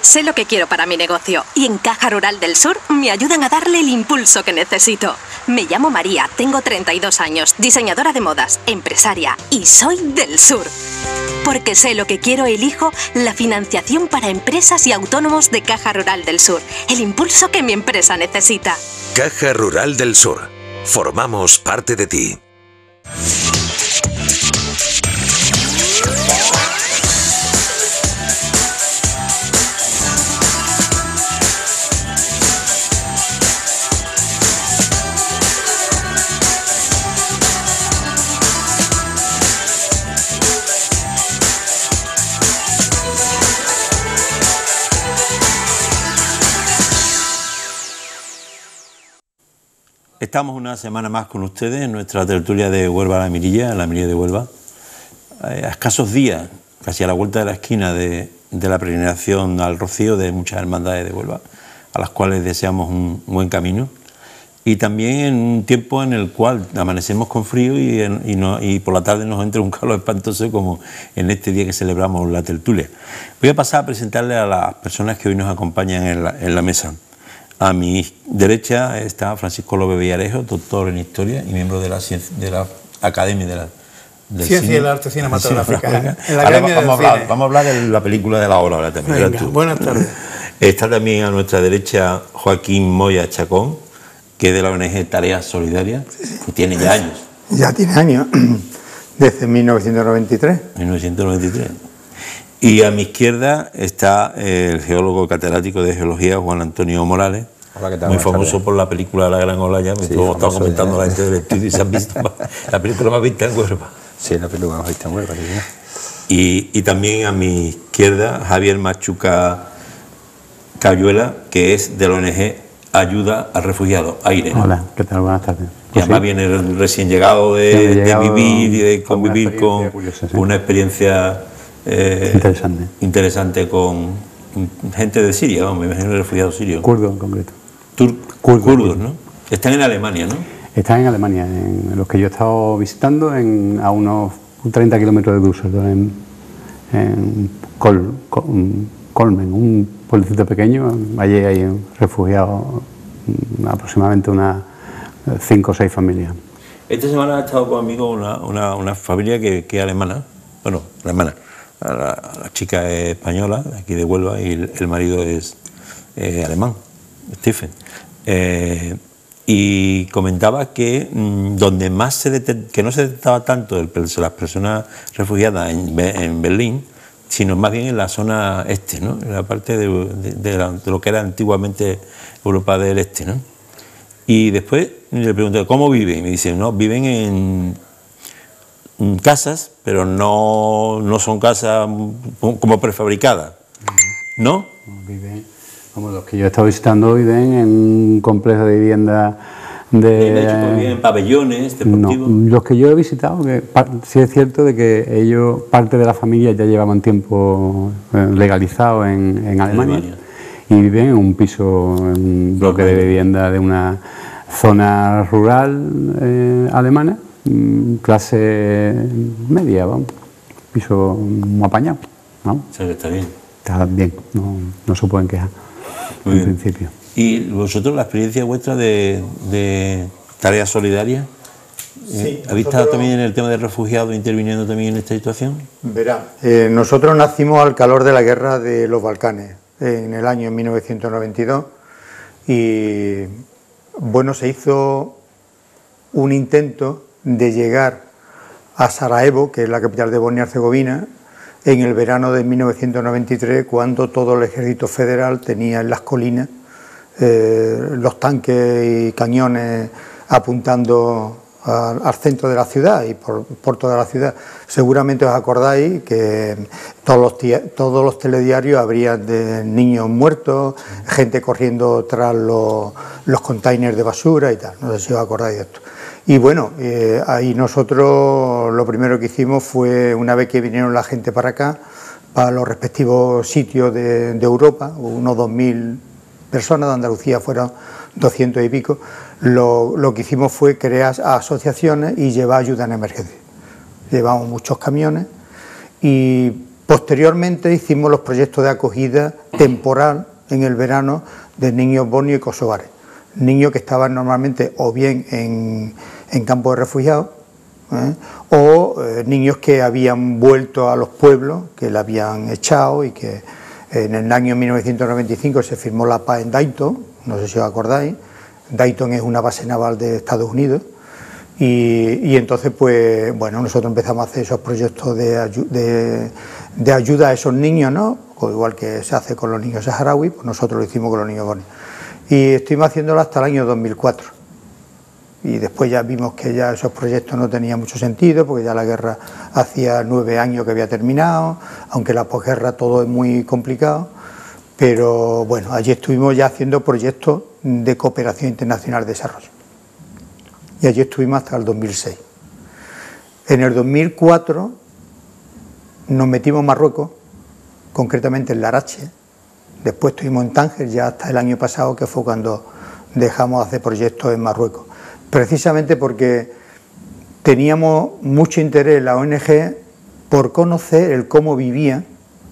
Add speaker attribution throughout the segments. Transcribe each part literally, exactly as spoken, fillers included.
Speaker 1: Sé lo que quiero para mi negocio y en Caja Rural del Sur me ayudan a darle el impulso que necesito. Me llamo María, tengo treinta y dos años, diseñadora de modas, empresaria y soy del Sur. Porque sé lo que quiero, elijo la financiación para empresas y autónomos de Caja Rural del Sur. El impulso que mi empresa necesita.
Speaker 2: Caja Rural del Sur. Formamos parte de ti.
Speaker 3: Estamos una semana más con ustedes en nuestra tertulia de Huelva a la Mirilla, en la Mirilla de Huelva. A escasos días, casi a la vuelta de la esquina de, de la peregrinación al Rocío de muchas hermandades de Huelva, a las cuales deseamos un buen camino. Y también en un tiempo en el cual amanecemos con frío y, en, y, no, y por la tarde nos entra un calor espantoso como en este día que celebramos la tertulia. Voy a pasar a presentarle a las personas que hoy nos acompañan en la, en la mesa. A mi derecha está Francisco López Villarejo, doctor en Historia y miembro de la, de la Academia de la del
Speaker 4: Ciencia
Speaker 3: Cine,
Speaker 4: y el Arte Cinematográfica. En la
Speaker 3: ahora
Speaker 4: Academia
Speaker 3: vamos,
Speaker 4: del
Speaker 3: a hablar,
Speaker 4: Cine.
Speaker 3: vamos a hablar de la película de la hora ahora también.
Speaker 4: Venga, buenas tardes.
Speaker 3: Está también a nuestra derecha Joaquín Moya Chacón, que es de la O N G Tareas Solidarias, sí, sí. que tiene ya años.
Speaker 4: Ya tiene años, desde mil novecientos noventa y tres.
Speaker 3: mil novecientos noventa y tres. Y a mi izquierda está el geólogo catedrático de Geología, Juan Antonio Morales.
Speaker 5: Hola, ¿qué tal?
Speaker 3: Muy
Speaker 5: Buenas
Speaker 3: famoso
Speaker 5: tardes.
Speaker 3: por la película La Gran Olaya, me
Speaker 5: Sí,
Speaker 3: estuvo estaba comentando
Speaker 5: ya.
Speaker 3: la gente del estudio y se han visto la película más vista en Huelva.
Speaker 5: Sí, la película más vista en Huelva. Sí.
Speaker 3: Y, y también a mi izquierda Javier Machuca Cayuela, que es de la O N G Ayuda al Refugiado, AIRE. ¿no?
Speaker 6: Hola, ¿qué tal? Buenas tardes.
Speaker 3: Y además sí. viene recién llegado de,
Speaker 6: sí, llegado
Speaker 3: de vivir y de convivir con
Speaker 6: curiosa, sí.
Speaker 3: una experiencia eh,
Speaker 6: interesante.
Speaker 3: interesante con gente de Siria, vamos, me imagino refugiados sirios.
Speaker 6: Kurdos en concreto.
Speaker 3: Tur
Speaker 6: Kurdos,
Speaker 3: kurdos, ¿no? Están en Alemania, ¿no?
Speaker 6: Están en Alemania, en los que yo he estado visitando, en, a unos treinta kilómetros de Düsseldorf, en, en Kol, Kol, Kolmen, un pueblecito pequeño. Allí hay refugiados, aproximadamente unas cinco o seis familias.
Speaker 3: Esta semana ha estado conmigo una, una, una familia que, que es alemana, bueno, alemana. La, la chica es española, aquí de Huelva, y el, el marido es eh, alemán, Stephen. Eh, y comentaba que mmm, donde más se detect, que no se detectaba tanto el, las personas refugiadas en, en Berlín, sino más bien en la zona este, ¿no? En la parte de, de, de, la, de lo que era antiguamente Europa del Este, ¿no? Y después le pregunté, ¿cómo viven? Y me dicen, no, viven en, en casas, pero no, no son casas como prefabricadas, ¿no?
Speaker 6: Viven, como los que yo he estado visitando, viven en un complejo de vivienda de...
Speaker 3: ¿De hecho viven en pabellones deportivos?
Speaker 6: No, los que yo he visitado, que sí es cierto de que ellos, parte de la familia ya llevaban tiempo legalizado en, en Alemania, Alemania y viven en un piso, en un bloque de vivienda de una zona rural eh, alemana, clase media, vamos, piso muy apañado, ¿no?
Speaker 3: O sea, que está bien.
Speaker 6: Está bien, no, no se pueden quejar,
Speaker 3: Muy
Speaker 6: en
Speaker 3: bien.
Speaker 6: principio.
Speaker 3: ¿Y vosotros, la experiencia vuestra de, de tareas solidarias?
Speaker 4: Sí,
Speaker 3: ¿Habéis estado también en el tema de refugiados, interviniendo también en esta situación?
Speaker 4: Verá, eh, nosotros nacimos al calor de la guerra de los Balcanes, en el año mil novecientos noventa y dos, y bueno, se hizo un intento de llegar a Sarajevo, que es la capital de Bosnia-Herzegovina, en el verano de mil novecientos noventa y tres, cuando todo el ejército federal tenía en las colinas eh, los tanques y cañones apuntando al, al centro de la ciudad y por, por toda la ciudad. Seguramente os acordáis que todos los, todos los telediarios habrían de niños muertos, gente corriendo tras los, los containers de basura y tal. No sé si os acordáis de esto. Y bueno, eh, ahí nosotros lo primero que hicimos fue, una vez que vinieron la gente para acá, para los respectivos sitios de, de Europa, unos dos mil personas, de Andalucía fueron doscientos y pico, lo, lo que hicimos fue crear asociaciones y llevar ayuda en emergencia. Llevamos muchos camiones y Posteriormente hicimos los proyectos de acogida temporal en el verano de niños bosnios y kosovares, niños que estaban normalmente o bien en, en campos de refugiados, ¿eh? o eh, niños que habían vuelto a los pueblos, que le habían echado, y que en el año mil novecientos noventa y cinco se firmó la paz en Dayton, no sé si os acordáis. Dayton es una base naval de Estados Unidos, y, y entonces pues bueno, nosotros empezamos a hacer esos proyectos de, ayu de, de ayuda a esos niños, ¿no? Igual que se hace con los niños saharauis, pues nosotros lo hicimos con los niños bosnios, y estuvimos haciéndolo hasta el año dos mil cuatro, y después ya vimos que ya esos proyectos no tenían mucho sentido, porque ya la guerra hacía nueve años que había terminado, aunque la posguerra todo es muy complicado. Pero bueno, allí estuvimos ya haciendo proyectos de cooperación internacional de desarrollo. Y allí estuvimos hasta el dos mil seis. En el dos mil cuatro nos metimos en Marruecos, concretamente en Larache. Después estuvimos en Tánger ya hasta el año pasado, que fue cuando dejamos de hacer proyectos en Marruecos. Precisamente porque teníamos mucho interés en la O N G por conocer el cómo vivía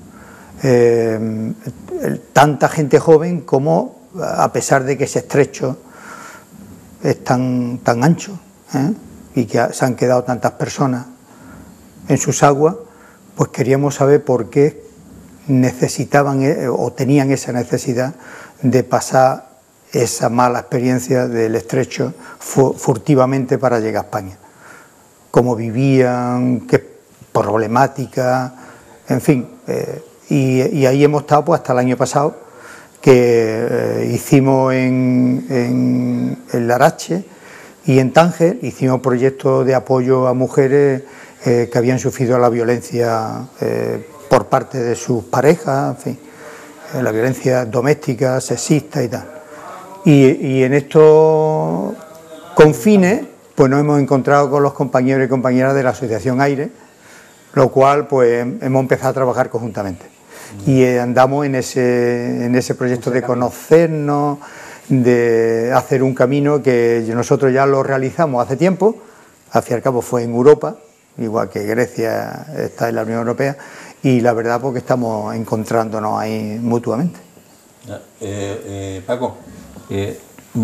Speaker 4: Eh, tanta gente joven, como a pesar de que ese estrecho es tan, tan ancho, ¿eh? y que se han quedado tantas personas en sus aguas, pues queríamos saber por qué necesitaban eh, o tenían esa necesidad de pasar esa mala experiencia del estrecho furtivamente para llegar a España. Cómo vivían, qué problemática, en fin. Eh, Y, y ahí hemos estado pues hasta el año pasado, que eh, hicimos en, en, en Larache y en Tánger, hicimos proyectos de apoyo a mujeres eh, que habían sufrido la violencia eh, por parte de sus parejas, en fin, eh, la violencia doméstica, sexista y tal. Y, y en estos confines pues nos hemos encontrado con los compañeros y compañeras de la Asociación Aire, lo cual pues hemos empezado a trabajar conjuntamente. Y andamos en ese, en ese proyecto de conocernos, de hacer un camino que nosotros ya lo realizamos hace tiempo, al fin y al cabo fue en Europa, igual que Grecia está en la Unión Europea, y la verdad porque estamos encontrándonos ahí mutuamente.
Speaker 3: Eh, eh, Paco, eh,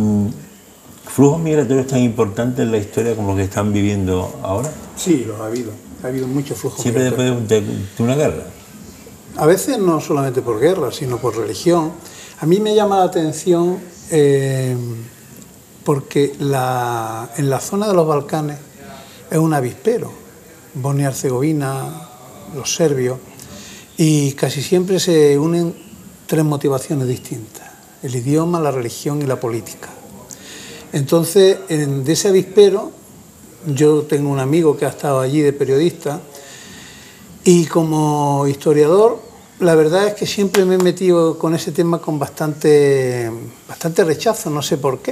Speaker 3: ¿flujos migratorios tan importantes en la historia como los que están viviendo ahora?
Speaker 7: Sí, los ha habido, ha habido muchos flujos
Speaker 3: ¿Siempre
Speaker 7: migratorios.
Speaker 3: después de, de una guerra?
Speaker 7: A veces no solamente por guerra, sino por religión. A mí me llama la atención eh, porque la, en la zona de los Balcanes es un avispero, Bosnia y Herzegovina, los serbios, y casi siempre se unen tres motivaciones distintas: el idioma, la religión y la política. Entonces, en, de ese avispero, yo tengo un amigo que ha estado allí de periodista, y como historiador, la verdad es que siempre me he metido con ese tema con bastante, bastante rechazo, no sé por qué.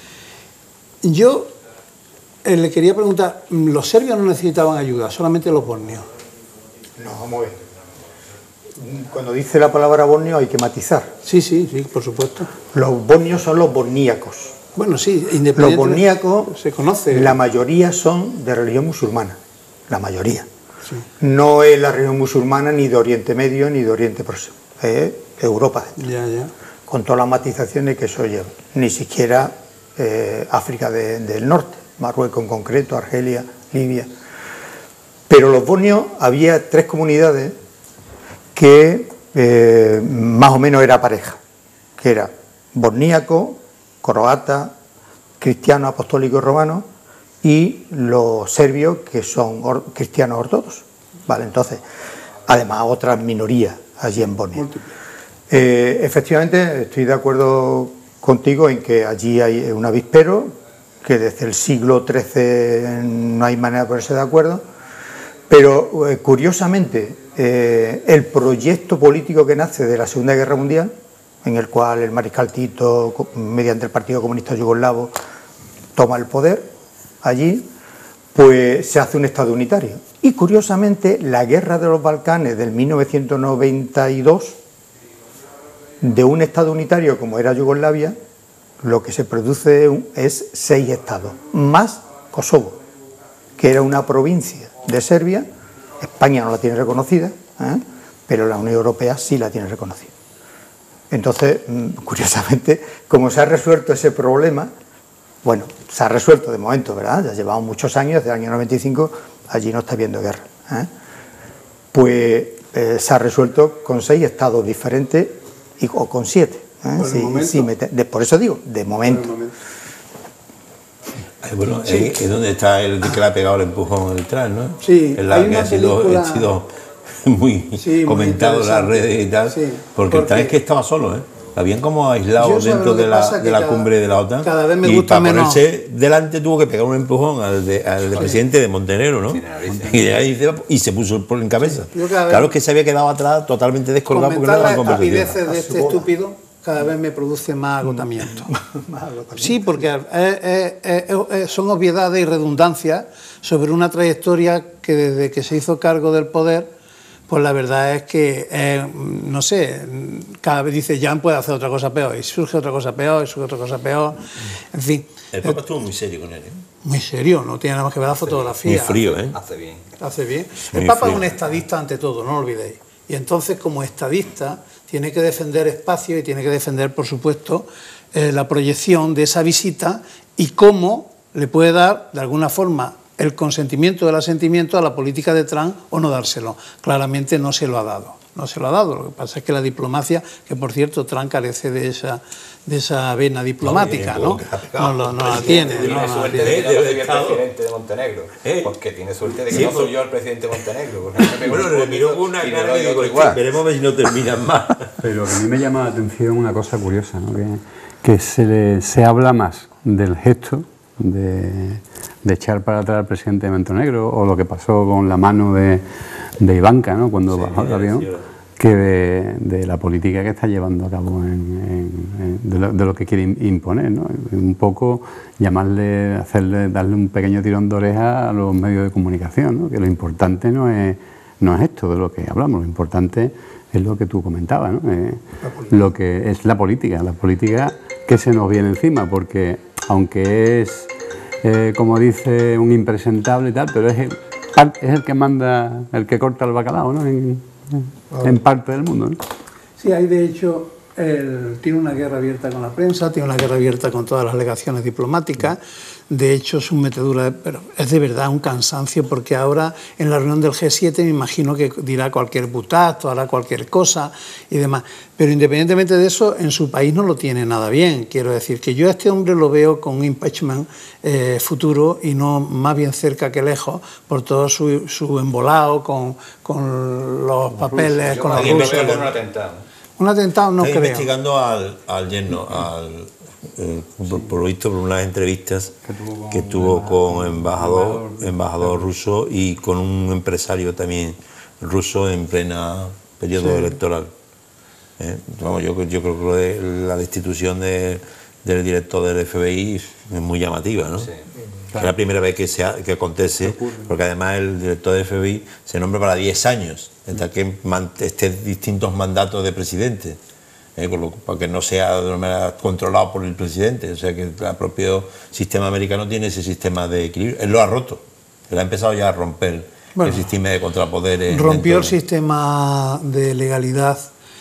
Speaker 7: Yo eh, le quería preguntar, ¿los serbios no necesitaban ayuda, solamente los bosnios?
Speaker 4: No, vamos a ver. Cuando dice la palabra bosnio hay que matizar.
Speaker 7: Sí, sí, sí, por supuesto.
Speaker 4: Los bosnios son los bosníacos.
Speaker 7: Bueno, sí, independientemente.
Speaker 4: Los bosníacos,
Speaker 7: se conoce.
Speaker 4: La mayoría son de religión musulmana, la mayoría.
Speaker 7: Sí.
Speaker 4: No es la religión musulmana ni de Oriente Medio ni de Oriente Próximo, es Europa,
Speaker 7: Ya, ya.
Speaker 4: con todas las matizaciones que eso lleva. Ni siquiera eh, África de, del Norte, Marruecos en concreto, Argelia, Libia. Pero los bosnios, había tres comunidades que eh, más o menos era pareja, que era bosníaco, croata, cristiano, apostólico y romano, y los serbios, que son or cristianos ortodoxos, ¿vale? Entonces, además otras minorías allí en Bosnia. Eh, efectivamente, estoy de acuerdo contigo en que allí hay un avispero, que desde el siglo trece no hay manera de ponerse de acuerdo, pero eh, curiosamente, eh, el proyecto político que nace de la Segunda Guerra Mundial, en el cual el mariscal Tito, mediante el Partido Comunista Yugoslavo, toma el poder allí, pues se hace un Estado unitario. Y curiosamente, la guerra de los Balcanes del mil novecientos noventa y dos, de un Estado unitario como era Yugoslavia, lo que se produce es seis estados, más Kosovo, que era una provincia de Serbia. España no la tiene reconocida, ¿eh? pero la Unión Europea sí la tiene reconocida. Entonces, curiosamente, como se ha resuelto ese problema, bueno, se ha resuelto de momento, ¿verdad? Ya llevamos muchos años, desde el año noventa y cinco, allí no está habiendo guerra, ¿eh? Pues eh, se ha resuelto con seis estados diferentes y, o con siete. ¿eh?
Speaker 7: Por,
Speaker 4: sí, sí, me, de, por eso digo, de momento.
Speaker 7: momento.
Speaker 3: Eh, bueno, sí. es, es donde está el que le ha pegado el empujón al tras, ¿no?
Speaker 7: Sí,
Speaker 3: es la
Speaker 7: hay
Speaker 3: que
Speaker 7: una
Speaker 3: ha sido,
Speaker 7: película...
Speaker 3: ha sido muy
Speaker 7: sí,
Speaker 3: comentado
Speaker 7: muy
Speaker 3: en las redes y tal,
Speaker 7: sí,
Speaker 3: porque, porque el tras es que estaba solo, ¿eh? Habían como aislado dentro de la, de la
Speaker 7: cada,
Speaker 3: cumbre de la OTAN
Speaker 7: cada vez me
Speaker 3: y
Speaker 7: gusta
Speaker 3: para
Speaker 7: menos.
Speaker 3: ponerse delante tuvo que pegar un empujón al, de, al de presidente de Montenegro, ¿no? Sí, y, de ahí, y se puso por en cabeza. Sí, claro es que se había quedado atrás totalmente descolgado porque no era una conversación.
Speaker 7: Las rapideces de este estúpido cada vez me produce más agotamiento. más agotamiento. Sí, porque es, es, es, es, son obviedades y redundancias sobre una trayectoria que desde que se hizo cargo del poder, pues la verdad es que, eh, no sé, cada vez dice, ya puede hacer otra cosa peor, y surge otra cosa peor, y surge otra cosa peor, en fin.
Speaker 3: El Papa estuvo muy serio con él, ¿eh?
Speaker 7: Muy serio, no tiene nada más que ver la fotografía.
Speaker 3: Muy frío, ¿eh?
Speaker 5: Hace bien.
Speaker 7: Hace bien.
Speaker 3: Muy
Speaker 7: el Papa
Speaker 3: frío.
Speaker 7: Es un estadista ante todo, no lo olvidéis. Y entonces, como estadista, tiene que defender espacio y tiene que defender, por supuesto, eh, la proyección de esa visita y cómo le puede dar, de alguna forma, el consentimiento del asentimiento a la política de Trump o no dárselo. Claramente no se lo ha dado. No se lo ha dado. Lo que pasa es que la diplomacia, que por cierto Trump carece de esa, de esa vena diplomática, ¿no? No, no, no la tiene.
Speaker 5: Tiene
Speaker 7: no,
Speaker 5: suerte
Speaker 7: no,
Speaker 5: de que no soy el presidente de Montenegro.
Speaker 3: ¿Eh?
Speaker 5: Porque tiene suerte de que
Speaker 3: Sí,
Speaker 5: no soy
Speaker 3: pues,
Speaker 5: yo el presidente de Montenegro. Porque no me pego
Speaker 3: bueno,
Speaker 5: un
Speaker 3: le
Speaker 5: poquito
Speaker 3: miró con una
Speaker 5: y le
Speaker 3: cara
Speaker 5: doy
Speaker 3: y digo,
Speaker 5: otro igual.
Speaker 3: veremos a ver si no terminan más.
Speaker 6: Pero a mí me llama la atención una cosa curiosa, ¿no? que, que se, le, se habla más del gesto de, de echar para atrás al presidente de Montenegro o lo que pasó con la mano de, de Ivanka, ¿no? Cuando sí, bajó el avión, que de, de la política que está llevando a cabo, en, en, en, de, lo, de lo que quiere imponer, ¿no? Un poco llamarle, hacerle, darle un pequeño tirón de oreja a los medios de comunicación, ¿no? Que lo importante no es, no es esto de lo que hablamos, lo importante es lo que tú comentabas, ¿no? Eh, lo que es la política, la política que se nos viene encima, porque aunque es, eh, como dice, un impresentable y tal, pero es el, es el que manda, el que corta el bacalao, ¿no? En, en parte del mundo, ¿no?
Speaker 7: Sí, hay de hecho, él tiene una guerra abierta con la prensa, tiene una guerra abierta con todas las legaciones diplomáticas. De hecho, su metedura, pero es de verdad un cansancio, porque ahora en la reunión del G siete me imagino que dirá cualquier butazo, hará cualquier cosa y demás. Pero independientemente de eso, en su país no lo tiene nada bien. Quiero decir que yo a este hombre lo veo con un impeachment eh, futuro y no más bien cerca que lejos por todo su, su embolado con, con los papeles,
Speaker 5: Yo
Speaker 7: con los
Speaker 5: creo que
Speaker 7: rusos.
Speaker 5: con un atentado.
Speaker 7: Un atentado no
Speaker 3: Está
Speaker 7: creo.
Speaker 3: investigando al, al yerno, al, eh, por, por lo visto, por unas entrevistas que tuvo con embajador, embajador ruso y con un empresario también ruso en plena periodo
Speaker 7: Sí.
Speaker 3: electoral. Eh, vamos, yo, yo creo que lo de la destitución de, del director del F B I es muy llamativa, ¿no?
Speaker 5: Sí.
Speaker 3: Es la primera vez que, se ha, que acontece, porque además el director del F B I se nombra para diez años, hasta que esté distintos mandatos de presidente, eh, lo, para que no sea de una manera controlado por el presidente. O sea que el propio sistema americano tiene ese sistema de equilibrio. Él lo ha roto, él ha empezado ya a romper bueno, el sistema de contrapoderes.
Speaker 7: Rompió el
Speaker 3: de...
Speaker 7: sistema de legalidad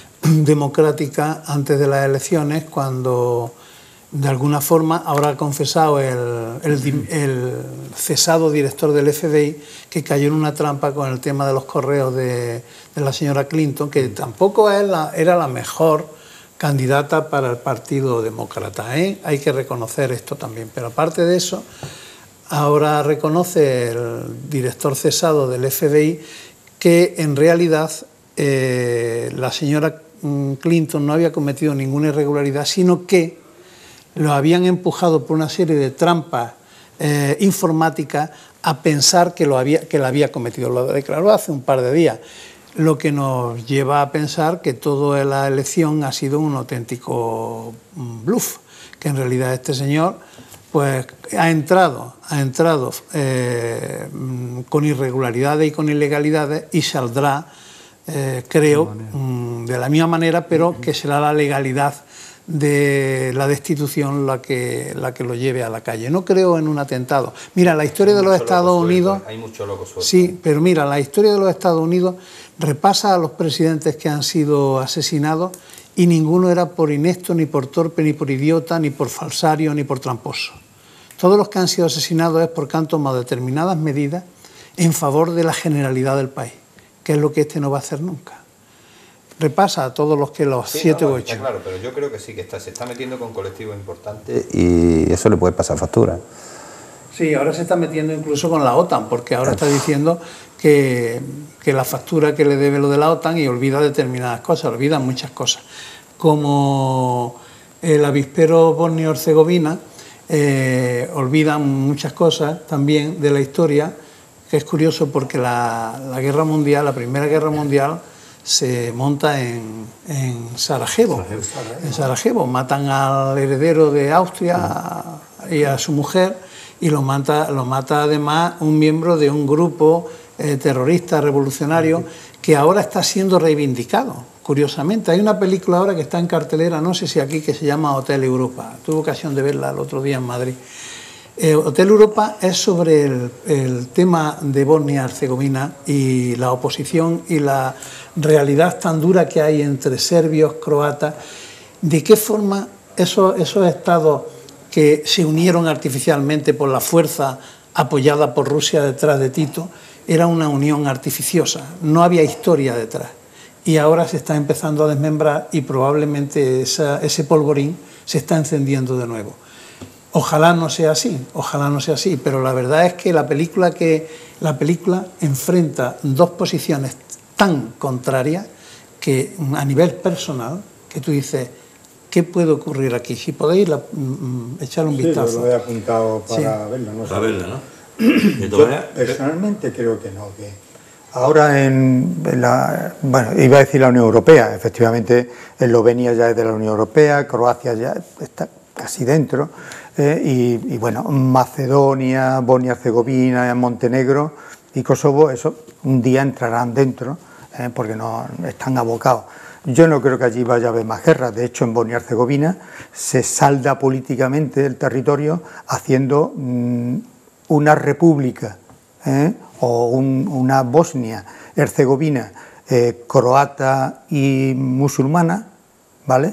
Speaker 7: democrática antes de las elecciones, cuando de alguna forma ahora ha confesado el, el, el cesado director del F B I que cayó en una trampa con el tema de los correos de, de la señora Clinton, que tampoco es la, era la mejor candidata para el Partido Demócrata, ¿eh? Hay que reconocer esto también, pero aparte de eso, ahora reconoce el director cesado del F B I que en realidad eh, la señora Clinton no había cometido ninguna irregularidad, sino que lo habían empujado por una serie de trampas eh, informáticas a pensar que, lo había, que la había cometido. Lo declaró hace un par de días, lo que nos lleva a pensar que toda la elección ha sido un auténtico bluff, que en realidad este señor pues ha entrado, ha entrado eh, con irregularidades y con ilegalidades y saldrá, eh, creo, de la misma manera, pero que será la legalidad de la destitución la que, la que lo lleve a la calle. No creo en un atentado. Mira, la historia de los Estados Unidos...
Speaker 5: Hay mucho loco suelto.
Speaker 7: Sí, pero mira, la historia de los Estados Unidos repasa a los presidentes que han sido asesinados y ninguno era por inepto, ni por torpe, ni por idiota, ni por falsario, ni por tramposo. Todos los que han sido asesinados es porque han tomado determinadas medidas en favor de la generalidad del país, que es lo que este no va a hacer nunca. Repasa a todos los que los
Speaker 5: sí,
Speaker 7: siete
Speaker 5: no,
Speaker 7: u
Speaker 5: no,
Speaker 7: ocho.
Speaker 5: está claro, pero yo creo que sí, que está, se está metiendo con colectivos importantes y eso le puede pasar factura.
Speaker 7: Sí, ahora se está metiendo incluso con la OTAN, porque ahora está diciendo que, que la factura que le debe lo de la OTAN y olvida determinadas cosas, olvida muchas cosas. Como el avispero Bosnia-Herzegovina, eh, olvidan muchas cosas también de la historia, que es curioso porque la, la guerra mundial, la primera guerra mundial, se monta en, en Sarajevo. En Sarajevo matan al heredero de Austria y a su mujer y lo mata, lo mata además un miembro de un grupo eh, terrorista revolucionario que ahora está siendo reivindicado, curiosamente. Hay una película ahora que está en cartelera, no sé si aquí, que se llama Hotel Europa. Tuve ocasión de verla el otro día en Madrid. Eh, Hotel Europa es sobre el, el tema de Bosnia-Herzegovina y la oposición y la realidad tan dura que hay entre serbios, croatas, de qué forma esos, esos estados que se unieron artificialmente por la fuerza apoyada por Rusia detrás de Tito, era una unión artificiosa, no había historia detrás. Y ahora se está empezando a desmembrar y probablemente esa, ese polvorín se está encendiendo de nuevo. Ojalá no sea así, ojalá no sea así, pero la verdad es que la película, que, la película enfrenta dos posiciones tan contrarias que a nivel personal, que tú dices, ¿qué puede ocurrir aquí? Si podéis la, mm, echarle un
Speaker 4: sí,
Speaker 7: vistazo.
Speaker 4: Yo lo he apuntado para
Speaker 7: Sí.
Speaker 4: verla. No sé.
Speaker 3: Para verla, ¿no?
Speaker 4: Yo personalmente creo que no, que ahora en, en la, bueno, iba a decir la Unión Europea, efectivamente Eslovenia ya es de la Unión Europea, Croacia ya está casi dentro, eh, y, y bueno, Macedonia, Bosnia-Herzegovina, Montenegro y Kosovo, eso un día entrarán dentro, eh, porque no están abocados. Yo no creo que allí vaya a haber más guerras. De hecho, en Bosnia-Herzegovina se salda políticamente el territorio haciendo mmm, una república, ¿eh? o un, una Bosnia-Herzegovina eh, croata y musulmana, ¿vale?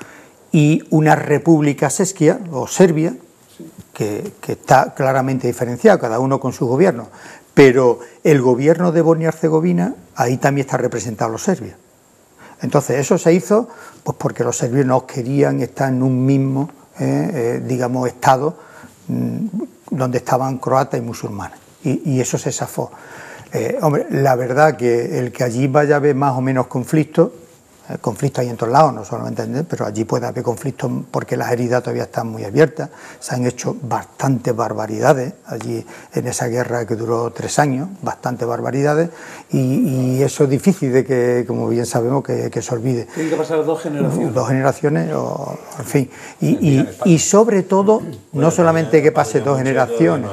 Speaker 4: Y una república sesquia o serbia, que, que está claramente diferenciado, cada uno con su gobierno. Pero el gobierno de Bosnia-Herzegovina, ahí también está representado los serbios. Entonces eso se hizo pues porque los serbios no querían estar en un mismo, eh, eh, digamos, estado mmm, donde estaban croatas y musulmanes, y, y eso se zafó. Eh, hombre, la verdad que el que allí vaya a haber más o menos conflictos, eh, conflictos hay en todos lados, no solamente en, pero allí puede haber conflictos porque las heridas todavía están muy abiertas, se han hecho bastantes barbaridades allí en esa guerra que duró tres años, bastantes barbaridades, y, y eso es difícil de que, como bien sabemos, que, que se olvide.
Speaker 7: Tienen que pasar dos generaciones.
Speaker 4: Dos generaciones, o, en fin, y, y, y sobre todo, no solamente que pase dos generaciones,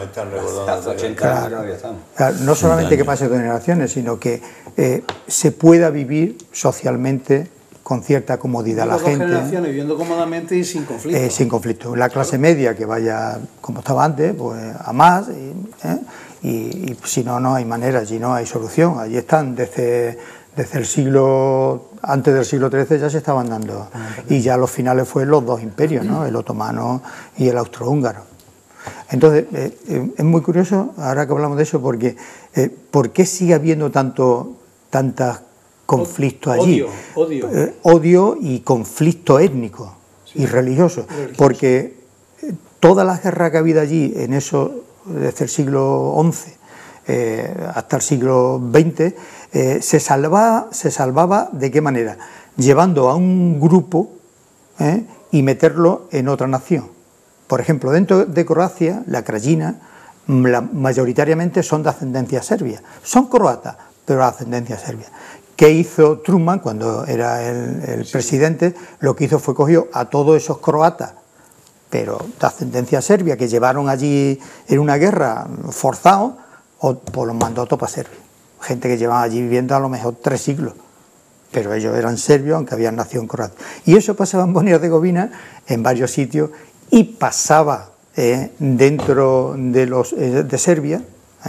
Speaker 4: claro, claro, no solamente que pase dos generaciones, sino que eh, se pueda vivir socialmente con cierta comodidad la gente.
Speaker 7: Dos generaciones viviendo cómodamente y sin conflicto.
Speaker 4: Eh, sin conflicto. La clase media que vaya como estaba antes, pues a más, y, ¿eh? y, y si no, no hay manera, si no hay solución. Allí están desde, desde el siglo, antes del siglo trece ya se estaban dando, y ya los finales fue los dos imperios, ¿no? El otomano y el austrohúngaro. Entonces, eh, eh, es muy curioso, ahora que hablamos de eso, porque eh, ¿por qué sigue habiendo tanto, tantas conflictos allí?
Speaker 7: Odio, odio.
Speaker 4: Eh, odio y conflicto étnico, sí, y religioso, religioso. Porque eh, todas las guerras que ha habido allí, en eso, desde el siglo once eh, hasta el siglo veinte, eh, se, salvaba, se salvaba ¿de qué manera? Llevando a un grupo eh, y meterlo en otra nación. Por ejemplo, dentro de Croacia, la Krajina, la, mayoritariamente son de ascendencia serbia. Son croatas, pero de ascendencia serbia. ¿Qué hizo Truman cuando era el, el sí. presidente? Lo que hizo fue cogió a todos esos croatas, pero de ascendencia serbia, que llevaron allí en una guerra forzados, o pues los mandó todo para Serbia. Gente que llevaba allí viviendo a lo mejor tres siglos, pero ellos eran serbios, aunque habían nacido en Croacia. Y eso pasaba en Bosnia-Herzegovina, en varios sitios, y pasaba eh, dentro de, los, eh, de Serbia, eh,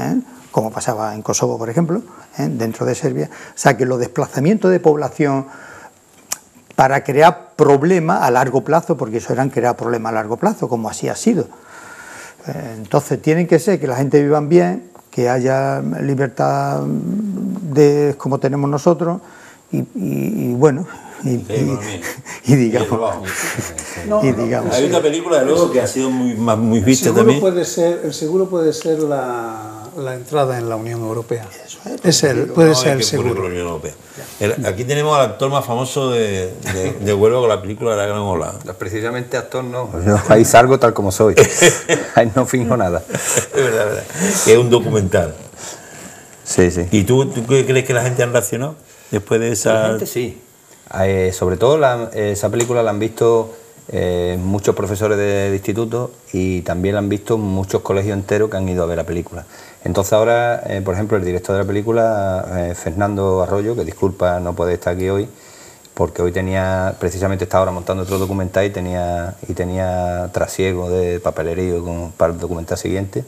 Speaker 4: como pasaba en Kosovo, por ejemplo, ¿eh? dentro de Serbia. O sea, que los desplazamientos de población para crear problemas a largo plazo, porque eso eran crear problemas a largo plazo, como así ha sido. Eh, entonces, tienen que ser que la gente viva bien, que haya libertad de como tenemos nosotros, y, y, y bueno, y, y, y digamos,
Speaker 7: no,
Speaker 4: y digamos
Speaker 3: hay una película de luego que ha sido muy, muy vista
Speaker 7: el
Speaker 3: también.
Speaker 7: Puede ser, el seguro puede ser la, la entrada en la Unión Europea.
Speaker 4: Eso es,
Speaker 7: es el, puede
Speaker 3: No,
Speaker 7: ser
Speaker 3: hay
Speaker 7: el
Speaker 3: que ocurrir
Speaker 7: seguro.
Speaker 3: por la Unión Europea. El, aquí tenemos al actor más famoso de, de, de Huelva con la película de La Gran Ola.
Speaker 5: No, precisamente actor no, yo ahí salgo tal como soy, ahí no finjo nada.
Speaker 3: Es verdad, verdad. Es un documental.
Speaker 5: Sí, sí.
Speaker 3: ¿Y tú, tú qué crees que la gente ha reaccionado después de esa...?
Speaker 5: La gente sí. Eh, sobre todo la, esa película la han visto eh, muchos profesores de, de instituto y también la han visto muchos colegios enteros que han ido a ver la película. Entonces ahora, eh, por ejemplo, el director de la película, eh, Fernando Arroyo, que disculpa no puede estar aquí hoy, porque hoy tenía, precisamente estaba ahora montando otro documental y tenía, y tenía trasiego de papelerío con, para el documental siguiente.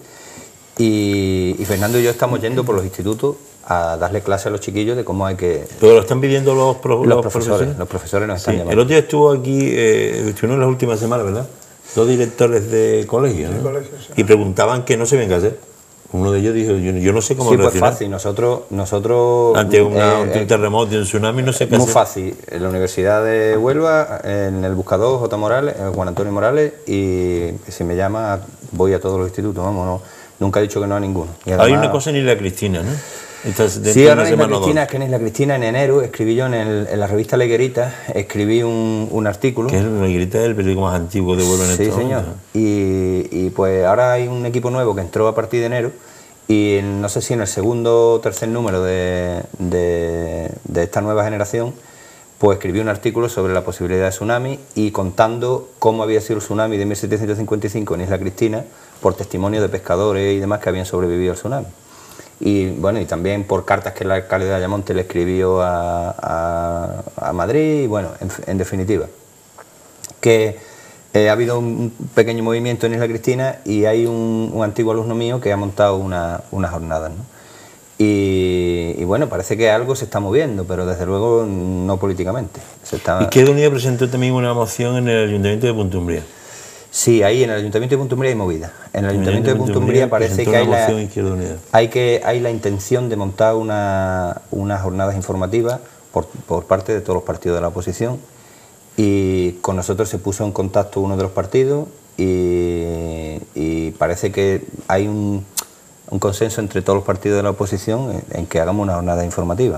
Speaker 5: Y, y Fernando y yo estamos yendo por los institutos a darle clase a los chiquillos de cómo hay que...
Speaker 3: ¿Pero lo están pidiendo los, pro,
Speaker 5: los,
Speaker 3: los
Speaker 5: profesores,
Speaker 3: profesores?
Speaker 5: Los profesores nos están
Speaker 3: Sí.
Speaker 5: llamando.
Speaker 3: El otro día estuvo aquí, eh, estuvieron en las últimas semanas, ¿verdad? Dos directores de colegio, ¿no?
Speaker 7: De colegio, sí.
Speaker 3: Y preguntaban que no sabían qué hacer. Uno de ellos dijo, yo, yo no sé cómo
Speaker 5: Sí, pues
Speaker 3: reaccionar.
Speaker 5: fácil. Nosotros... nosotros
Speaker 3: Ante una,
Speaker 5: eh,
Speaker 3: ante un terremoto y un tsunami no sé qué
Speaker 5: muy
Speaker 3: hacer.
Speaker 5: fácil. En la Universidad de Huelva, en el buscador J. Morales, eh, Juan Antonio Morales, y si me llama voy a todos los institutos, vamos, no, nunca he dicho que no a ninguno. Y además,
Speaker 3: Hay una cosa en Isla Cristina, ¿no? Estás dentro
Speaker 5: sí,
Speaker 3: de
Speaker 5: ahora
Speaker 3: una
Speaker 5: en Isla
Speaker 3: semana o dos.
Speaker 5: Cristina, es que en Isla Cristina en enero escribí yo en, el, en la revista Leguerita, escribí un, un artículo.
Speaker 3: Que es la Leguerita del periódico más antiguo de Huelva en
Speaker 5: Sí,
Speaker 3: este
Speaker 5: señor.
Speaker 3: momento.
Speaker 5: Y, y pues ahora hay un equipo nuevo que entró a partir de enero y en, no sé si en el segundo o tercer número de, de, de esta nueva generación, pues escribí un artículo sobre la posibilidad de tsunami y contando cómo había sido el tsunami de mil setecientos cincuenta y cinco en Isla Cristina por testimonio de pescadores y demás que habían sobrevivido al tsunami. Y bueno, y también por cartas que el alcalde de Ayamonte le escribió a, a, a Madrid, y bueno, en, en definitiva, que eh, ha habido un pequeño movimiento en Isla Cristina y hay un, un antiguo alumno mío que ha montado una, unas jornadas, ¿no? Y, y bueno, parece que algo se está moviendo, pero desde luego no políticamente. Se está...
Speaker 3: Izquierda Unida presentó también una moción en el Ayuntamiento de Punta Umbría.
Speaker 5: Sí, ahí en el Ayuntamiento de Punta Umbría hay movida. En el Ayuntamiento de Punta Umbría parece que hay la, hay que hay la intención de montar una, unas jornadas informativas por, por parte de todos los partidos de la oposición y con nosotros se puso en contacto uno de los partidos y, y parece que hay un, un consenso entre todos los partidos de la oposición en, en que hagamos una jornada informativa.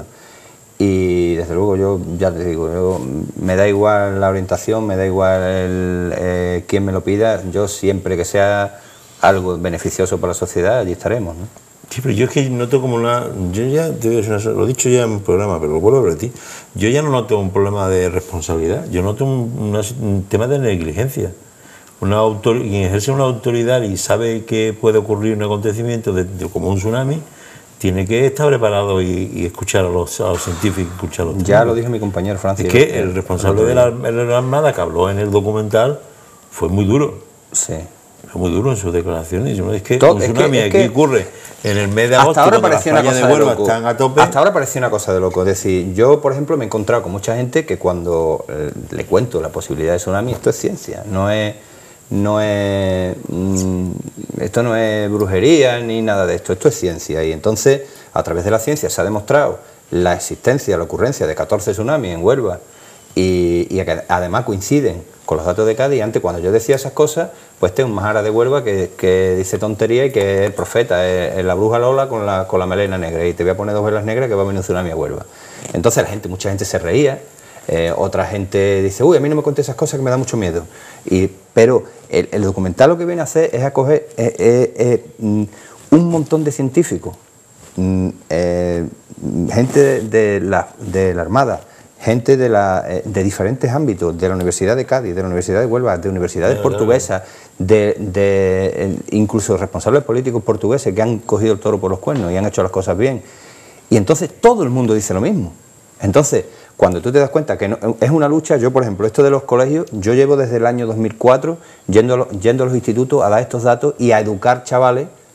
Speaker 5: Y desde luego yo ya te digo, yo, me da igual la orientación, me da igual el, eh, quién me lo pida, yo siempre que sea algo beneficioso para la sociedad, allí estaremos, ¿no?
Speaker 3: Sí, pero yo es que noto como una... Yo ya, te voy a decir una, lo he dicho ya en un programa, pero lo vuelvo a repetir. Yo ya no noto un problema de responsabilidad, yo noto un, una, un tema de negligencia. Una autor, quien ejerce una autoridad y sabe que puede ocurrir un acontecimiento de, de, como un tsunami, tiene que estar preparado y, y escuchar a los, a los científicos, escuchar a los
Speaker 5: Ya
Speaker 3: técnicos.
Speaker 5: lo dijo mi compañero Francis.
Speaker 3: Es que el responsable de la, de la Armada que habló en el documental fue muy duro.
Speaker 5: Sí.
Speaker 3: Fue muy duro en sus declaraciones. Es que
Speaker 5: Todo,
Speaker 3: un
Speaker 5: es
Speaker 3: tsunami
Speaker 5: que, es
Speaker 3: aquí
Speaker 5: que
Speaker 3: ocurre en el mes de agosto,
Speaker 5: hasta ahora
Speaker 3: cuando las
Speaker 5: parecía una
Speaker 3: playas
Speaker 5: cosa
Speaker 3: de
Speaker 5: de
Speaker 3: Huelva
Speaker 5: loco.
Speaker 3: están a tope.
Speaker 5: Hasta ahora parecía una cosa de loco. Es decir, yo, por ejemplo, me he encontrado con mucha gente que cuando eh, le cuento la posibilidad de tsunami, esto es ciencia, no es... No es, mmm, esto no es brujería ni nada de esto, esto es ciencia y entonces a través de la ciencia se ha demostrado la existencia, la ocurrencia de catorce tsunamis en Huelva y, y que además coinciden con los datos de Cádiz. Antes cuando yo decía esas cosas, pues este es un majara de Huelva que, que dice tontería y que es el profeta, es, es la bruja Lola con la, con la melena negra y te voy a poner dos velas negras que va a venir un tsunami a Huelva. Entonces la gente, mucha gente se reía. Eh, otra gente dice, uy, a mí no me contéis esas cosas que me da mucho miedo. Y, pero el, el documental lo que viene a hacer es acoger eh, eh, eh, un montón de científicos, mm, eh, gente de, de, la, de la Armada, gente de, la, eh, de diferentes ámbitos, de la Universidad de Cádiz, de la Universidad de Huelva, de universidades
Speaker 3: claro,
Speaker 5: portuguesas, de, de, eh, incluso responsables políticos portugueses que han cogido el toro por los cuernos y han hecho las cosas bien. Y entonces todo el mundo dice lo mismo. Entonces, cuando tú te das cuenta que no, es una lucha, yo por ejemplo, esto de los colegios, yo llevo desde el año dos mil cuatro yendo a, los, yendo a los institutos a dar estos datos y a educar chavales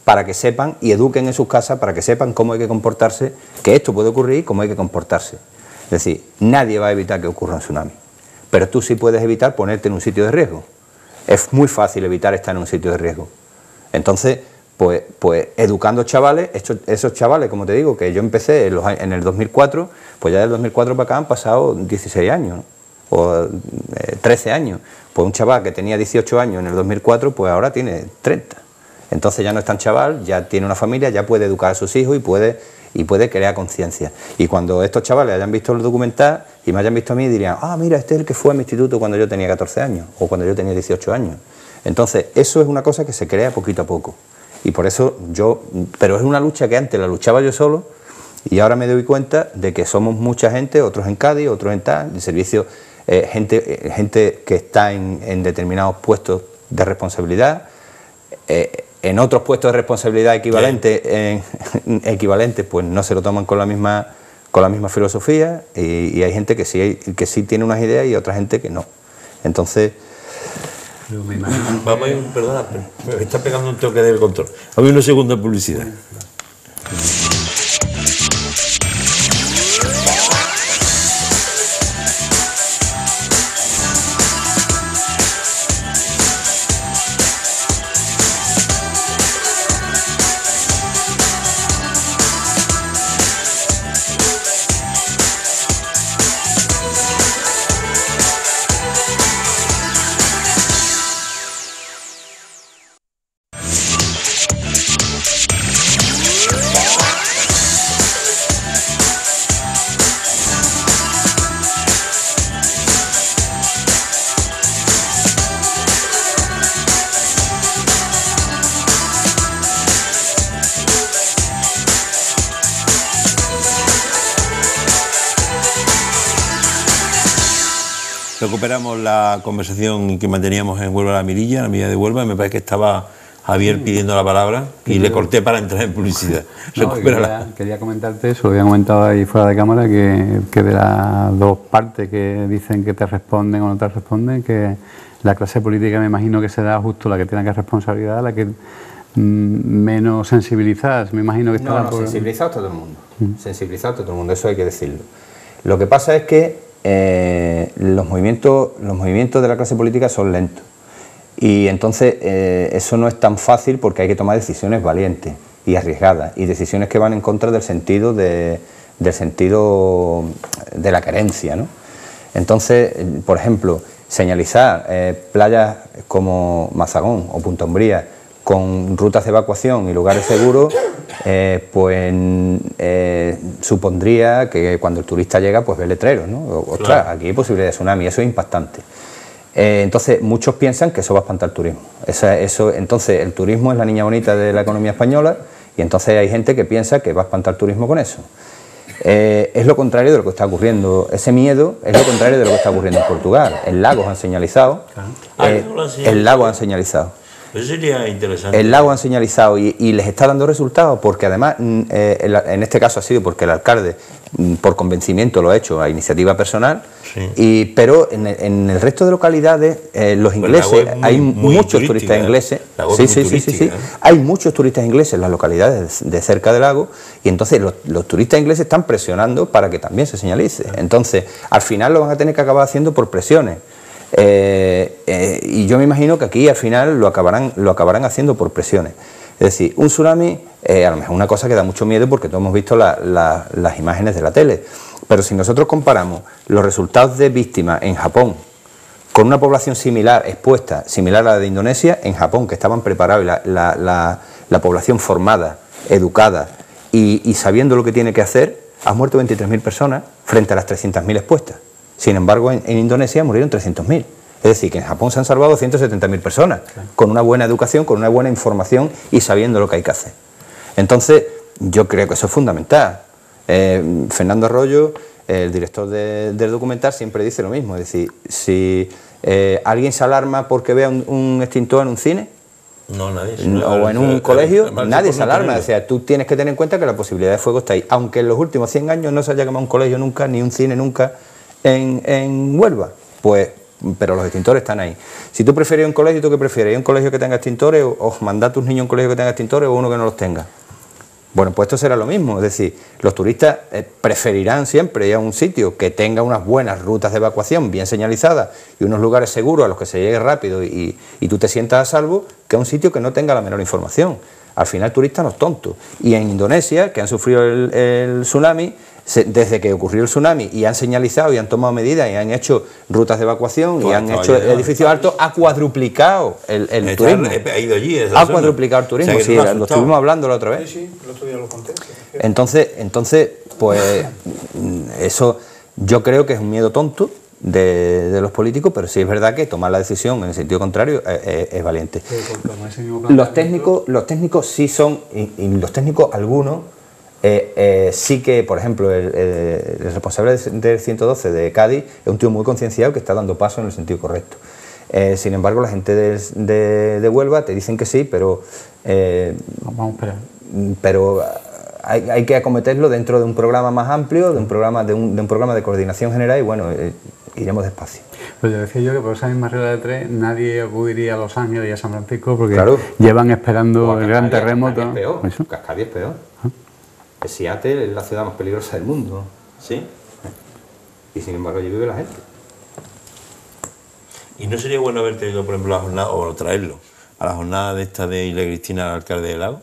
Speaker 5: para que sepan y eduquen en sus casas, para que sepan cómo hay que comportarse, que esto puede ocurrir y cómo hay que comportarse. Es decir, nadie va a evitar que ocurra un tsunami, pero tú sí puedes evitar ponerte en un sitio de riesgo. Es muy fácil evitar estar en un sitio de riesgo. Entonces, pues, pues educando chavales, estos, esos chavales, como te digo, que yo empecé en, los, en el dos mil cuatro, pues ya del dos mil cuatro para acá han pasado dieciséis años, ¿no? O eh, trece años. Pues un chaval que tenía dieciocho años en el dos mil cuatro, pues ahora tiene treinta. Entonces ya no es tan chaval, ya tiene una familia, ya puede educar a sus hijos y puede, y puede crear conciencia. Y cuando estos chavales hayan visto el documental y me hayan visto a mí, dirían, ah, mira, este es el que fue a mi instituto cuando yo tenía catorce años o cuando yo tenía dieciocho años. Entonces, eso es una cosa que se crea poquito a poco. Y por eso yo, pero es una lucha que antes la luchaba yo solo y ahora me doy cuenta de que somos mucha gente, otros en Cádiz, otros en tal, de servicio, eh, gente, eh, gente que está en, en determinados puestos de responsabilidad, eh, en otros puestos de responsabilidad equivalentes, eh, equivalentes, pues no se lo toman con la misma, con la misma filosofía y, y hay gente que sí, que sí tiene unas ideas y otra gente que no. Entonces...
Speaker 3: Vamos a ir, perdona, me está pegando un toque del control. A ver una segunda publicidad. Recuperamos la conversación que manteníamos en Huelva la Mirilla, en la Mirilla de Huelva. Me parece que estaba Javier pidiendo la palabra y le corté para entrar en publicidad.
Speaker 6: No, quería, quería comentarte eso, lo había comentado ahí fuera de cámara, que, que de las dos partes que dicen que te responden o no te responden, que la clase política me imagino que será justo la que tiene que responsabilidad, la que mmm, menos sensibilizadas, me imagino que estará...
Speaker 5: No, no,
Speaker 6: por...
Speaker 5: sensibilizado todo el mundo, mm. sensibilizado todo el mundo, eso hay que decirlo. Lo que pasa es que Eh, los movimientos los movimientos de la clase política son lentos y entonces eh, eso no es tan fácil porque hay que tomar decisiones valientes y arriesgadas y decisiones que van en contra del sentido de, del sentido de la querencia, ¿no? Entonces, por ejemplo, señalizar eh, playas como Mazagón o Punta Umbría con rutas de evacuación y lugares seguros, eh, pues eh, supondría que cuando el turista llega, pues ve letreros, ¿no? Ostras, claro, aquí hay posibilidad de tsunami, eso es impactante. Eh, entonces, muchos piensan que eso va a espantar el turismo. Eso, eso, entonces, el turismo es la niña bonita de la economía española y entonces hay gente que piensa que va a espantar el turismo con eso. Eh, es lo contrario de lo que está ocurriendo, ese miedo es lo contrario de lo que está ocurriendo en Portugal. El lago han señalizado, eh, el lago han señalizado.
Speaker 3: Eso sería interesante.
Speaker 5: El lago han señalizado y, y les está dando resultados porque además, eh, en este caso ha sido porque el alcalde, por convencimiento, lo ha hecho a iniciativa personal, sí. y, pero en el, en el resto de localidades, eh, los ingleses, muy, hay muy muchos turistas ingleses, sí, sí, sí, sí, sí, ¿eh? Hay muchos turistas ingleses en las localidades de cerca del lago y entonces los, los turistas ingleses están presionando para que también se señalice. Entonces, al final lo van a tener que acabar haciendo por presiones. Eh, eh, y yo me imagino que aquí al final lo acabarán, lo acabarán haciendo por presiones. Es decir, un tsunami, eh, a lo mejor una cosa que da mucho miedo porque todos hemos visto la, la, las imágenes de la tele, pero si nosotros comparamos los resultados de víctimas en Japón con una población similar, expuesta, similar a la de Indonesia, en Japón, que estaban preparados, la, la, la, la población formada, educada y, y sabiendo lo que tiene que hacer, han muerto veintitrés mil personas frente a las trescientas mil expuestas. Sin embargo, en, en Indonesia murieron trescientos mil. Es decir, que en Japón se han salvado ciento setenta mil personas, claro, con una buena educación, con una buena información y sabiendo lo que hay que hacer. Entonces, yo creo que eso es fundamental. Eh, Fernando Arroyo, el director de, del documental, siempre dice lo mismo. Es decir, si eh, alguien se alarma porque vea un, un extintor en un cine,
Speaker 3: no, nadie se
Speaker 5: o en un el, colegio, el, el, nadie se alarma. O sea, tú tienes que tener en cuenta que la posibilidad de fuego está ahí. Aunque en los últimos cien años no se haya quemado un colegio nunca, ni un cine nunca, En, en Huelva, pues pero los extintores están ahí. Si tú prefieres un colegio, ¿tú qué prefieres? ¿Un colegio que tenga extintores o, o mandar a tus niños a un colegio que tenga extintores o uno que no los tenga? Bueno, pues esto será lo mismo, es decir, los turistas eh, preferirán siempre ir a un sitio que tenga unas buenas rutas de evacuación bien señalizadas y unos lugares seguros a los que se llegue rápido y, y tú te sientas a salvo, que a un sitio que no tenga la menor información. Al final el turista no es tonto. Y en Indonesia, que han sufrido el, el tsunami, se, desde que ocurrió el tsunami y han señalizado y han tomado medidas y han hecho rutas de evacuación y han hecho edificios altos, ha cuadruplicado el, el turismo.
Speaker 3: He ido allí,
Speaker 5: ha cuadruplicado el turismo, o sea, sí, lo asustado. Estuvimos hablando la otra vez.
Speaker 7: Sí, sí, el otro día lo conté.
Speaker 5: Entonces, entonces, pues eso yo creo que es un miedo tonto de, de los políticos, pero sí es verdad que tomar la decisión en el sentido contrario es, es, es valiente. Los técnicos, los técnicos sí son, y, y los técnicos algunos, eh, eh, sí que, por ejemplo, el, el, el responsable del ciento doce de Cádiz es un tío muy concienciado que está dando paso en el sentido correcto. Eh, sin embargo, la gente de, de, de Huelva te dicen que sí, pero... Eh,
Speaker 6: Vamos a esperar.
Speaker 5: Pero hay, hay que acometerlo dentro de un programa más amplio, de un programa de un, de un programa de coordinación general y bueno, eh, iremos despacio.
Speaker 6: Pues yo decía yo que por esa misma regla de tres nadie acudiría a Los Ángeles y a San Francisco porque
Speaker 5: claro.
Speaker 6: llevan esperando el gran terremoto.
Speaker 5: Cascadia es peor. Cascadia es peor. ¿Ah? Seattle es la ciudad más peligrosa del mundo.
Speaker 3: ¿Sí?
Speaker 5: Y sin embargo allí vive la gente.
Speaker 3: ¿Y no sería bueno haber traído, por ejemplo, la jornada, o traerlo, a la jornada de esta de Isla Cristina al alcalde de Lago?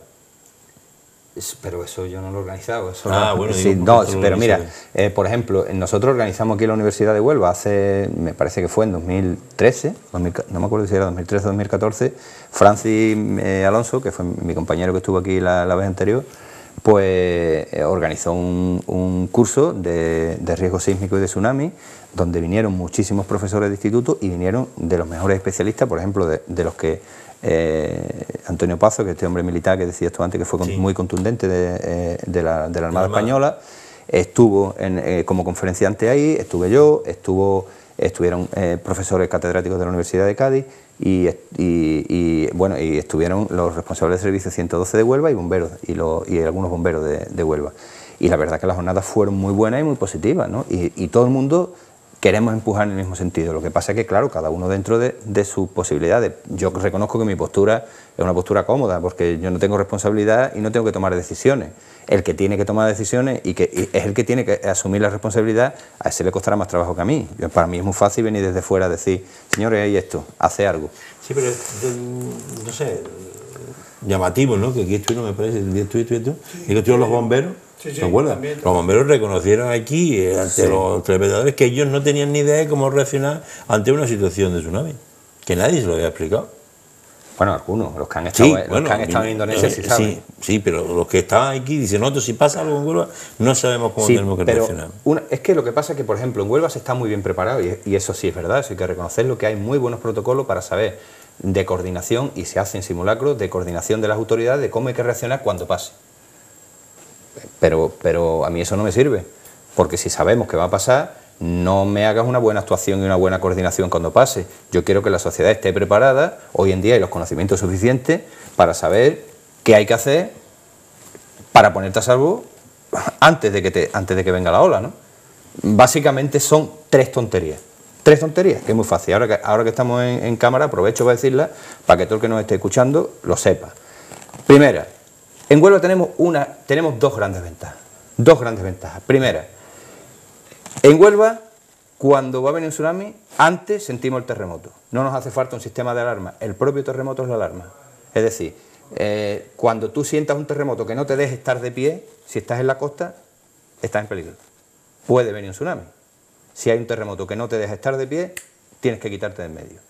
Speaker 5: Pero eso yo no lo he organizado. Eso
Speaker 3: ah,
Speaker 5: no,
Speaker 3: bueno,
Speaker 5: sí,
Speaker 3: digo,
Speaker 5: no, pero mira, eh, por ejemplo, nosotros organizamos aquí en la Universidad de Huelva hace, me parece que fue en dos mil trece, dos mil, no me acuerdo si era dos mil trece o dos mil catorce, Francis eh, Alonso, que fue mi compañero que estuvo aquí la, la vez anterior, pues eh, organizó un, un curso de, de riesgo sísmico y de tsunami, donde vinieron muchísimos profesores de instituto y vinieron de los mejores especialistas, por ejemplo, de, de los que eh, Antonio Pazo, que este hombre militar que decía esto antes, que fue sí. muy contundente de, eh, de, la, de la Armada Española, estuvo en, eh, como conferenciante ahí, estuve yo, estuvo, estuvieron eh, profesores catedráticos de la Universidad de Cádiz y, y, y, bueno, y estuvieron los responsables del servicio ciento doce de Huelva y bomberos, y, los, y algunos bomberos de, de Huelva. Y la verdad que las jornadas fueron muy buenas y muy positivas, ¿no? Y, y todo el mundo queremos empujar en el mismo sentido. Lo que pasa es que, claro, cada uno dentro de, de sus posibilidades. Yo reconozco que mi postura es una postura cómoda, porque yo no tengo responsabilidad y no tengo que tomar decisiones. El que tiene que tomar decisiones y que y es el que tiene que asumir la responsabilidad, a ese le costará más trabajo que a mí. Yo, para mí es muy fácil venir desde fuera a decir, señores, hay esto, hace algo.
Speaker 3: Sí, pero, no sé, llamativo, ¿no? Que aquí estuvieron, me parece, el día estuvieron, tú, y que estuvieron los bomberos.
Speaker 7: Sí, sí,
Speaker 3: ¿te acuerdas?
Speaker 7: También,
Speaker 3: los bomberos reconocieron aquí eh, ante sí. los telespectadores que ellos no tenían ni idea de cómo reaccionar ante una situación de tsunami, que nadie se lo había explicado.
Speaker 5: Bueno, algunos, los que han estado,
Speaker 3: sí,
Speaker 5: los
Speaker 3: bueno,
Speaker 5: que han estado en Indonesia
Speaker 3: eh,
Speaker 5: sí saben.
Speaker 3: Sí, sí, pero los que estaban aquí dicen, nosotros si pasa algo en Huelva no sabemos cómo
Speaker 5: sí,
Speaker 3: tenemos que
Speaker 5: pero
Speaker 3: reaccionar.
Speaker 5: Una, es que lo que pasa es que, por ejemplo, en Huelva se está muy bien preparado y, y eso sí es verdad, eso hay que reconocerlo, que hay muy buenos protocolos para saber de coordinación y se hacen simulacros de coordinación de las autoridades de cómo hay que reaccionar cuando pase. Pero, pero a mí eso no me sirve, porque si sabemos que va a pasar, no me hagas una buena actuación y una buena coordinación cuando pase. Yo quiero que la sociedad esté preparada, hoy en día hay los conocimientos suficientes para saber qué hay que hacer para ponerte a salvo antes de que, te, antes de que venga la ola, ¿no? Básicamente son tres tonterías. Tres tonterías, que es muy fácil. Ahora que, ahora que estamos en, en cámara, aprovecho para decirlas, para que todo el que nos esté escuchando lo sepa. Primera, en Huelva tenemos, una, tenemos dos grandes ventajas. Dos grandes ventajas. Primera, en Huelva, cuando va a venir un tsunami, antes sentimos el terremoto. No nos hace falta un sistema de alarma. El propio terremoto es la alarma. Es decir, eh, cuando tú sientas un terremoto que no te deje estar de pie, si estás en la costa, estás en peligro. Puede venir un tsunami. Si hay un terremoto que no te deja estar de pie, tienes que quitarte de en medio.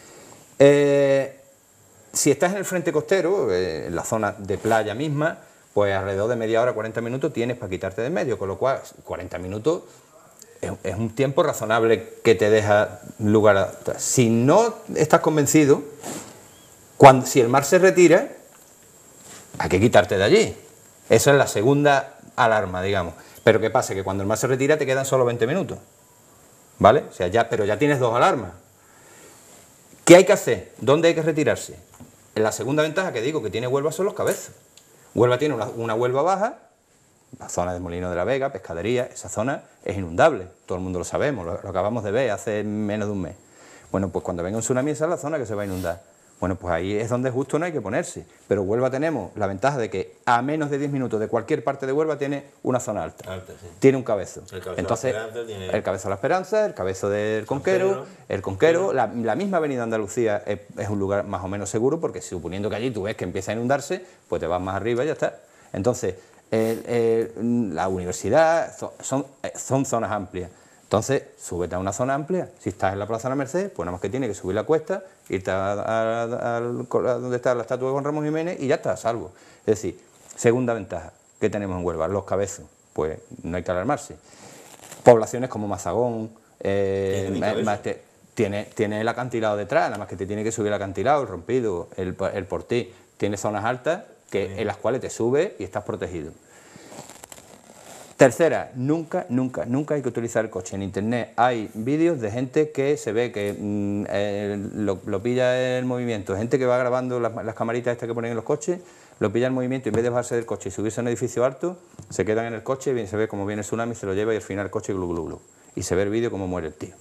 Speaker 5: Eh, Si estás en el frente costero, eh, en la zona de playa misma, pues alrededor de media hora, cuarenta minutos tienes para quitarte de en medio, con lo cual cuarenta minutos es, es un tiempo razonable que te deja lugar a... Si no estás convencido, cuando, si el mar se retira, hay que quitarte de allí. Esa es la segunda alarma, digamos. Pero ¿qué pasa? Que cuando el mar se retira te quedan solo veinte minutos, ¿vale? O sea, ya, pero ya tienes dos alarmas. ¿Qué hay que hacer? ¿Dónde hay que retirarse? La segunda ventaja que digo que tiene Huelva son los cabezos. Huelva tiene una, una Huelva baja, la zona de Molino de la Vega, pescadería, esa zona es inundable, todo el mundo lo sabemos, lo, lo acabamos de ver hace menos de un mes. Bueno, pues cuando venga un tsunami esa es la zona que se va a inundar. Bueno, pues ahí es donde justo no hay que ponerse. Pero Huelva tenemos la ventaja de que a menos de diez minutos de cualquier parte de Huelva tiene una zona alta. alta sí. Tiene un cabezo. El cabezo Entonces, de la Esperanza tiene... el cabezo de la Esperanza, el cabezo del Conquero, Conquero. el Conquero, la, la misma avenida Andalucía es, es un lugar más o menos seguro, porque suponiendo que allí tú ves que empieza a inundarse, pues te vas más arriba y ya está. Entonces, el, el, la universidad son, son zonas amplias. Entonces, súbete a una zona amplia. Si estás en la Plaza de la Merced, pues nada más que tienes que subir la cuesta, irte a, a, a, a donde está la estatua de Juan Ramón Jiménez y ya estás a salvo. Es decir, segunda ventaja que tenemos en Huelva, los cabezos, pues no hay que alarmarse. Poblaciones como Mazagón, eh, ¿Tiene, más te, tiene, tiene el acantilado detrás, nada más que te tiene que subir el acantilado, el rompido, el, el portí, tiene zonas altas que, en las cuales te subes y estás protegido. Tercera, nunca, nunca, nunca hay que utilizar el coche. En internet hay vídeos de gente que se ve que mmm, eh, lo, lo pilla el movimiento, gente que va grabando las, las camaritas estas que ponen en los coches, lo pilla el movimiento y en vez de bajarse del coche y subirse a un edificio alto, se quedan en el coche y se ve como viene el tsunami, se lo lleva y al final el coche glu, glu, glu. Y se ve el vídeo como muere el tío.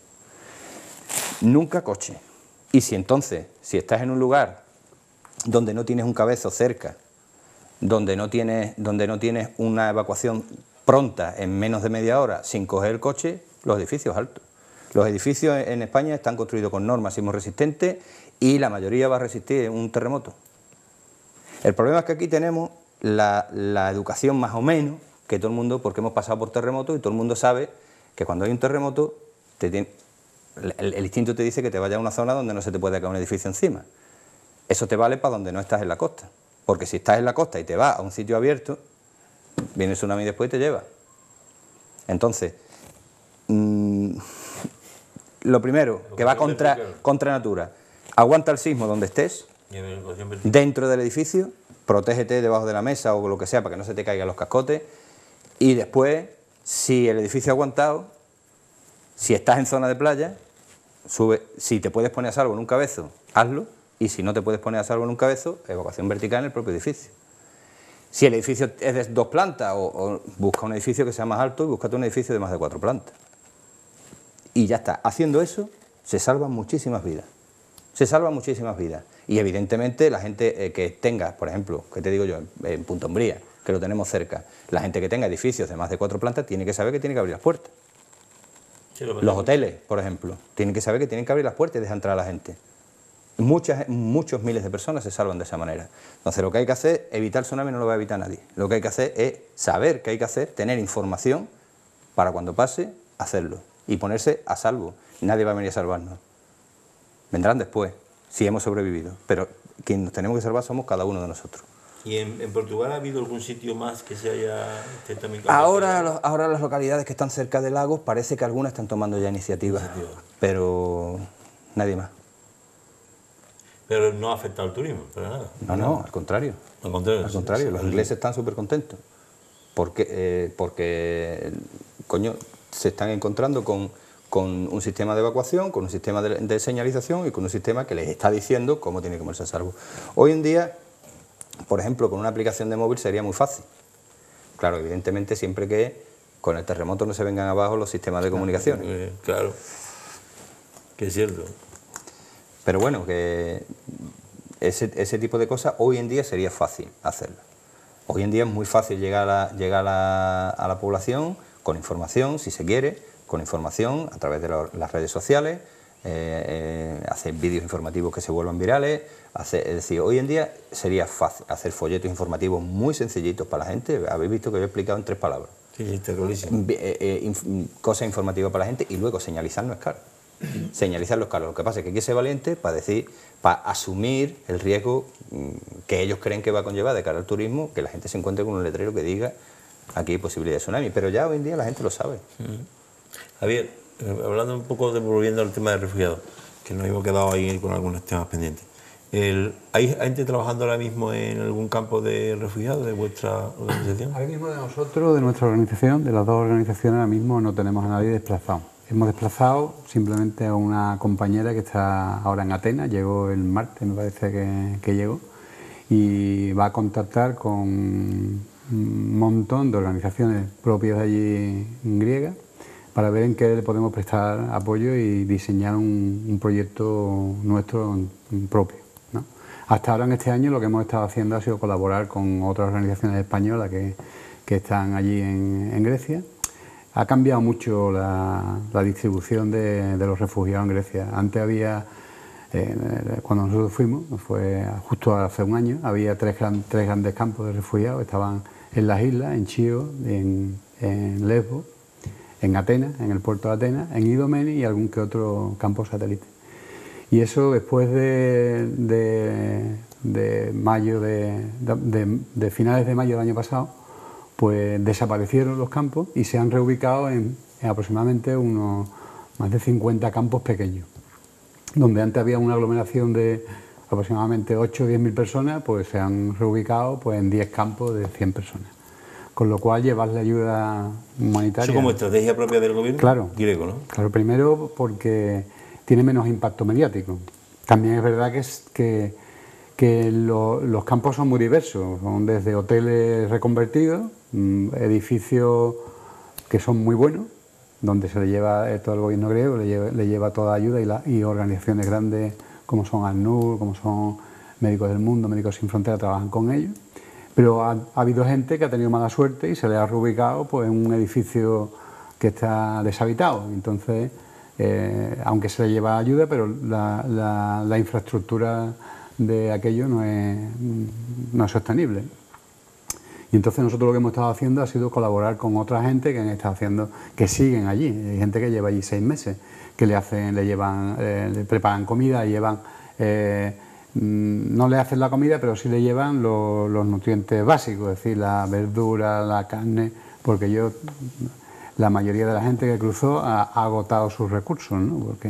Speaker 5: Nunca coche. Y si entonces, si estás en un lugar donde no tienes un cabezo cerca, donde no tienes, donde no tienes una evacuación pronta en menos de media hora sin coger el coche, los edificios altos. Los edificios en España están construidos con normas sismorresistentes y la mayoría va a resistir un terremoto. El problema es que aquí tenemos la, la educación más o menos, que todo el mundo, porque hemos pasado por terremotos y todo el mundo sabe que cuando hay un terremoto, te tiene, el, el instinto te dice que te vayas a una zona donde no se te puede caer un edificio encima. Eso te vale para donde no estás en la costa, porque si estás en la costa y te vas a un sitio abierto, viene el tsunami después y te lleva. Entonces, mmm, lo primero, que va contra, contra natura, aguanta el sismo donde estés, dentro del edificio, protégete debajo de la mesa o lo que sea para que no se te caigan los cascotes, y después, si el edificio ha aguantado, si estás en zona de playa, sube, si te puedes poner a salvo en un cabezo, hazlo, y si no te puedes poner a salvo en un cabezo, evacuación vertical en el propio edificio. Si el edificio es de dos plantas, o, o busca un edificio que sea más alto y búscate un edificio de más de cuatro plantas. Y ya está. Haciendo eso, se salvan muchísimas vidas. Se salvan muchísimas vidas. Y evidentemente la gente eh, que tenga, por ejemplo, que te digo yo, en, en Punta Umbría, que lo tenemos cerca, la gente que tenga edificios de más de cuatro plantas tiene que saber que tiene que abrir las puertas. Sí, lo Los hoteles, por ejemplo, tienen que saber que tienen que abrir las puertas y dejar entrar a la gente. Muchas, muchos miles de personas se salvan de esa manera. Entonces lo que hay que hacer, evitar el tsunami no lo va a evitar nadie. Lo que hay que hacer es saber qué hay que hacer, tener información para cuando pase, hacerlo y ponerse a salvo. Nadie va a venir a salvarnos. Vendrán después, si hemos sobrevivido, pero quien nos tenemos que salvar somos cada uno de nosotros.
Speaker 3: ¿Y en, en Portugal ha habido algún sitio más que se haya... Esté también
Speaker 5: ahora, los, ahora las localidades que están cerca de lagos parece que algunas están tomando ya iniciativas, Iniciativa. pero nadie más.
Speaker 3: Pero no ha afectado al turismo, para nada.
Speaker 5: No, no, al contrario.
Speaker 3: Al contrario.
Speaker 5: Al contrario, sí, los sí. ingleses están súper contentos. Porque, eh, porque, coño, se están encontrando con, con un sistema de evacuación, con un sistema de, de señalización y con un sistema que les está diciendo cómo tiene que ponerse a salvo. Hoy en día, por ejemplo, con una aplicación de móvil sería muy fácil. Claro, evidentemente, siempre que con el terremoto no se vengan abajo los sistemas de comunicación.
Speaker 3: Eh, claro, que es cierto.
Speaker 5: Pero bueno, que ese, ese tipo de cosas hoy en día sería fácil hacerlo. Hoy en día es muy fácil llegar a, llegar a, la, a la población con información, si se quiere, con información a través de lo, las redes sociales, eh, eh, hacer vídeos informativos que se vuelvan virales, hacer, es decir, hoy en día sería fácil hacer folletos informativos muy sencillitos para la gente. Habéis visto que yo he explicado en tres palabras.
Speaker 3: Sí, terrorísimo.
Speaker 5: Eh, eh, inf, cosas informativas para la gente y luego señalizar no es caro. Señalizar los carros. Lo que pasa es que hay que ser valiente para decir, para asumir el riesgo que ellos creen que va a conllevar de cara al turismo, que la gente se encuentre con un letrero que diga aquí hay posibilidad de tsunami, pero ya hoy en día la gente lo sabe.
Speaker 3: Javier, hablando un poco, de, volviendo al tema de refugiados, que nos hemos quedado ahí con algunos temas pendientes. El, ¿Hay gente trabajando ahora mismo en algún campo de refugiados de vuestra organización?
Speaker 6: Ahora mismo de nosotros, de nuestra organización, de las dos organizaciones, ahora mismo no tenemos a nadie desplazado. Hemos desplazado simplemente a una compañera que está ahora en Atenas, llegó el martes, me parece que, que llegó, y va a contactar con un montón de organizaciones propias de allí griegas para ver en qué le podemos prestar apoyo y diseñar un, un proyecto nuestro propio, ¿no? Hasta ahora en este año lo que hemos estado haciendo ha sido colaborar con otras organizaciones españolas que, que están allí en, en Grecia. Ha cambiado mucho la, la distribución de, de los refugiados en Grecia. Antes había, eh, cuando nosotros fuimos, fue justo hace un año, había tres, gran, tres grandes campos de refugiados, estaban en las islas, en Chio, en, en Lesbos, en Atenas, en el puerto de Atenas, en Idomeni y algún que otro campo satélite. Y eso después de, de, de mayo, de, de, de finales de mayo del año pasado, pues desaparecieron los campos y se han reubicado en, en aproximadamente unos más de cincuenta campos pequeños, donde antes había una aglomeración de aproximadamente ocho o diez mil personas, pues se han reubicado pues, en diez campos de cien personas. Con lo cual llevarle ayuda humanitaria.
Speaker 3: Eso como estrategia propia del gobierno
Speaker 6: claro,
Speaker 3: griego, ¿no?
Speaker 6: Claro, primero porque tiene menos impacto mediático. También es verdad que, es, que, que lo, los campos son muy diversos, son desde hoteles reconvertidos, edificios que son muy buenos, donde se le lleva eh, todo el gobierno griego, le lleva, le lleva toda ayuda y, la, y organizaciones grandes como son ACNUR, como son Médicos del Mundo, Médicos Sin Fronteras, trabajan con ellos. Pero ha, ha habido gente que ha tenido mala suerte y se le ha reubicado pues, en un edificio que está deshabitado. Entonces, eh, aunque se le lleva ayuda, pero la, la, la infraestructura de aquello no es, no es sostenible. Y entonces nosotros lo que hemos estado haciendo ha sido colaborar con otra gente que han estado haciendo, que siguen allí. Hay gente que lleva allí seis meses, que le hacen, le llevan, eh, le preparan comida y llevan. Eh, No le hacen la comida, pero sí le llevan los, los nutrientes básicos, es decir, la verdura, la carne, porque yo, la mayoría de la gente que cruzó ha, ha agotado sus recursos, ¿no? Porque,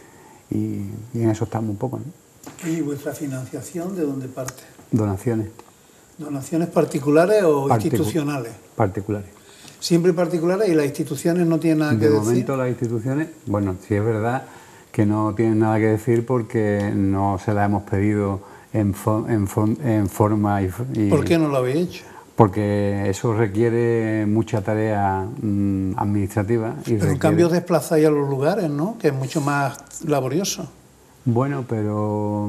Speaker 6: y, y en eso estamos un poco, ¿no?
Speaker 7: ¿Y vuestra financiación de dónde parte?
Speaker 6: Donaciones.
Speaker 7: ¿Donaciones particulares o
Speaker 6: Particu
Speaker 7: institucionales?
Speaker 6: Particulares.
Speaker 7: Siempre particulares y las instituciones no tienen nada que
Speaker 6: decir.
Speaker 7: decir.
Speaker 6: De momento las instituciones, bueno, sí es verdad que no tienen nada que decir porque no se la hemos pedido en, fo en, fo en forma y, y...
Speaker 7: ¿Por qué no lo habéis hecho?
Speaker 6: Porque eso requiere mucha tarea mmm, administrativa. Y
Speaker 7: pero
Speaker 6: requiere...
Speaker 7: en cambio os desplazáis a los lugares, ¿no? Que es mucho más laborioso.
Speaker 6: Bueno, pero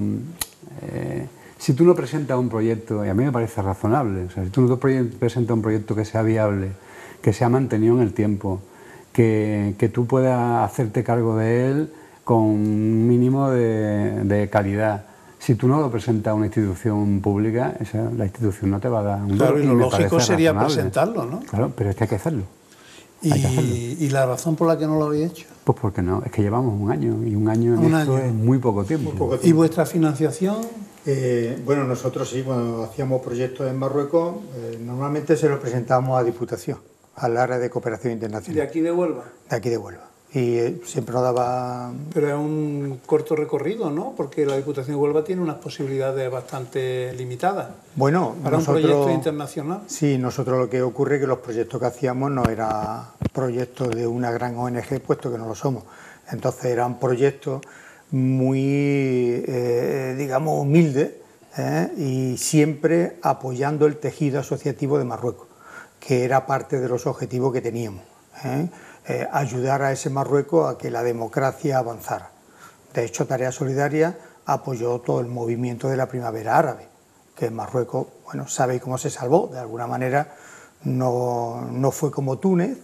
Speaker 6: eh, si tú no presentas un proyecto, y a mí me parece razonable, o sea, si tú no presentas un proyecto que sea viable, que sea mantenido en el tiempo, que, que tú puedas hacerte cargo de él con un mínimo de, de calidad. Si tú no lo presentas a una institución pública, esa, la institución no te va a dar un
Speaker 7: Claro,
Speaker 6: duro,
Speaker 7: y lo
Speaker 6: y
Speaker 7: lógico sería
Speaker 6: razonable.
Speaker 7: presentarlo, ¿no?
Speaker 6: Claro, pero es que hay que hacerlo.
Speaker 7: Y,
Speaker 6: hay que hacerlo.
Speaker 7: ¿Y la razón por la que no lo habéis hecho?
Speaker 6: Pues porque no, es que llevamos un año, y un año en
Speaker 7: un
Speaker 6: esto
Speaker 7: año.
Speaker 6: es muy poco tiempo.
Speaker 4: Muy poco tiempo.
Speaker 7: ¿Y vuestra financiación?
Speaker 4: Eh, bueno, nosotros sí, cuando hacíamos proyectos en Marruecos, eh, normalmente se lo presentábamos a Diputación, al área de cooperación internacional.
Speaker 7: ¿De aquí de Huelva?
Speaker 4: De aquí de Huelva. Y eh, siempre nos daba...
Speaker 7: Pero es un corto recorrido, ¿no? Porque la Diputación de Huelva tiene unas posibilidades bastante limitadas.
Speaker 4: Bueno,
Speaker 7: para
Speaker 4: nosotros,
Speaker 7: un proyecto internacional.
Speaker 4: Sí, nosotros lo que ocurre es que los proyectos que hacíamos no eran proyectos de una gran O N G, puesto que no lo somos. Entonces eran proyectos muy, eh, digamos, humildes, ¿eh? Y siempre apoyando el tejido asociativo de Marruecos, que era parte de los objetivos que teníamos, ¿eh? Eh, ayudar a ese Marruecos a que la democracia avanzara. De hecho, Tarea Solidaria apoyó todo el movimiento de la primavera árabe, que Marruecos, bueno, sabe cómo se salvó, de alguna manera no, no fue como Túnez,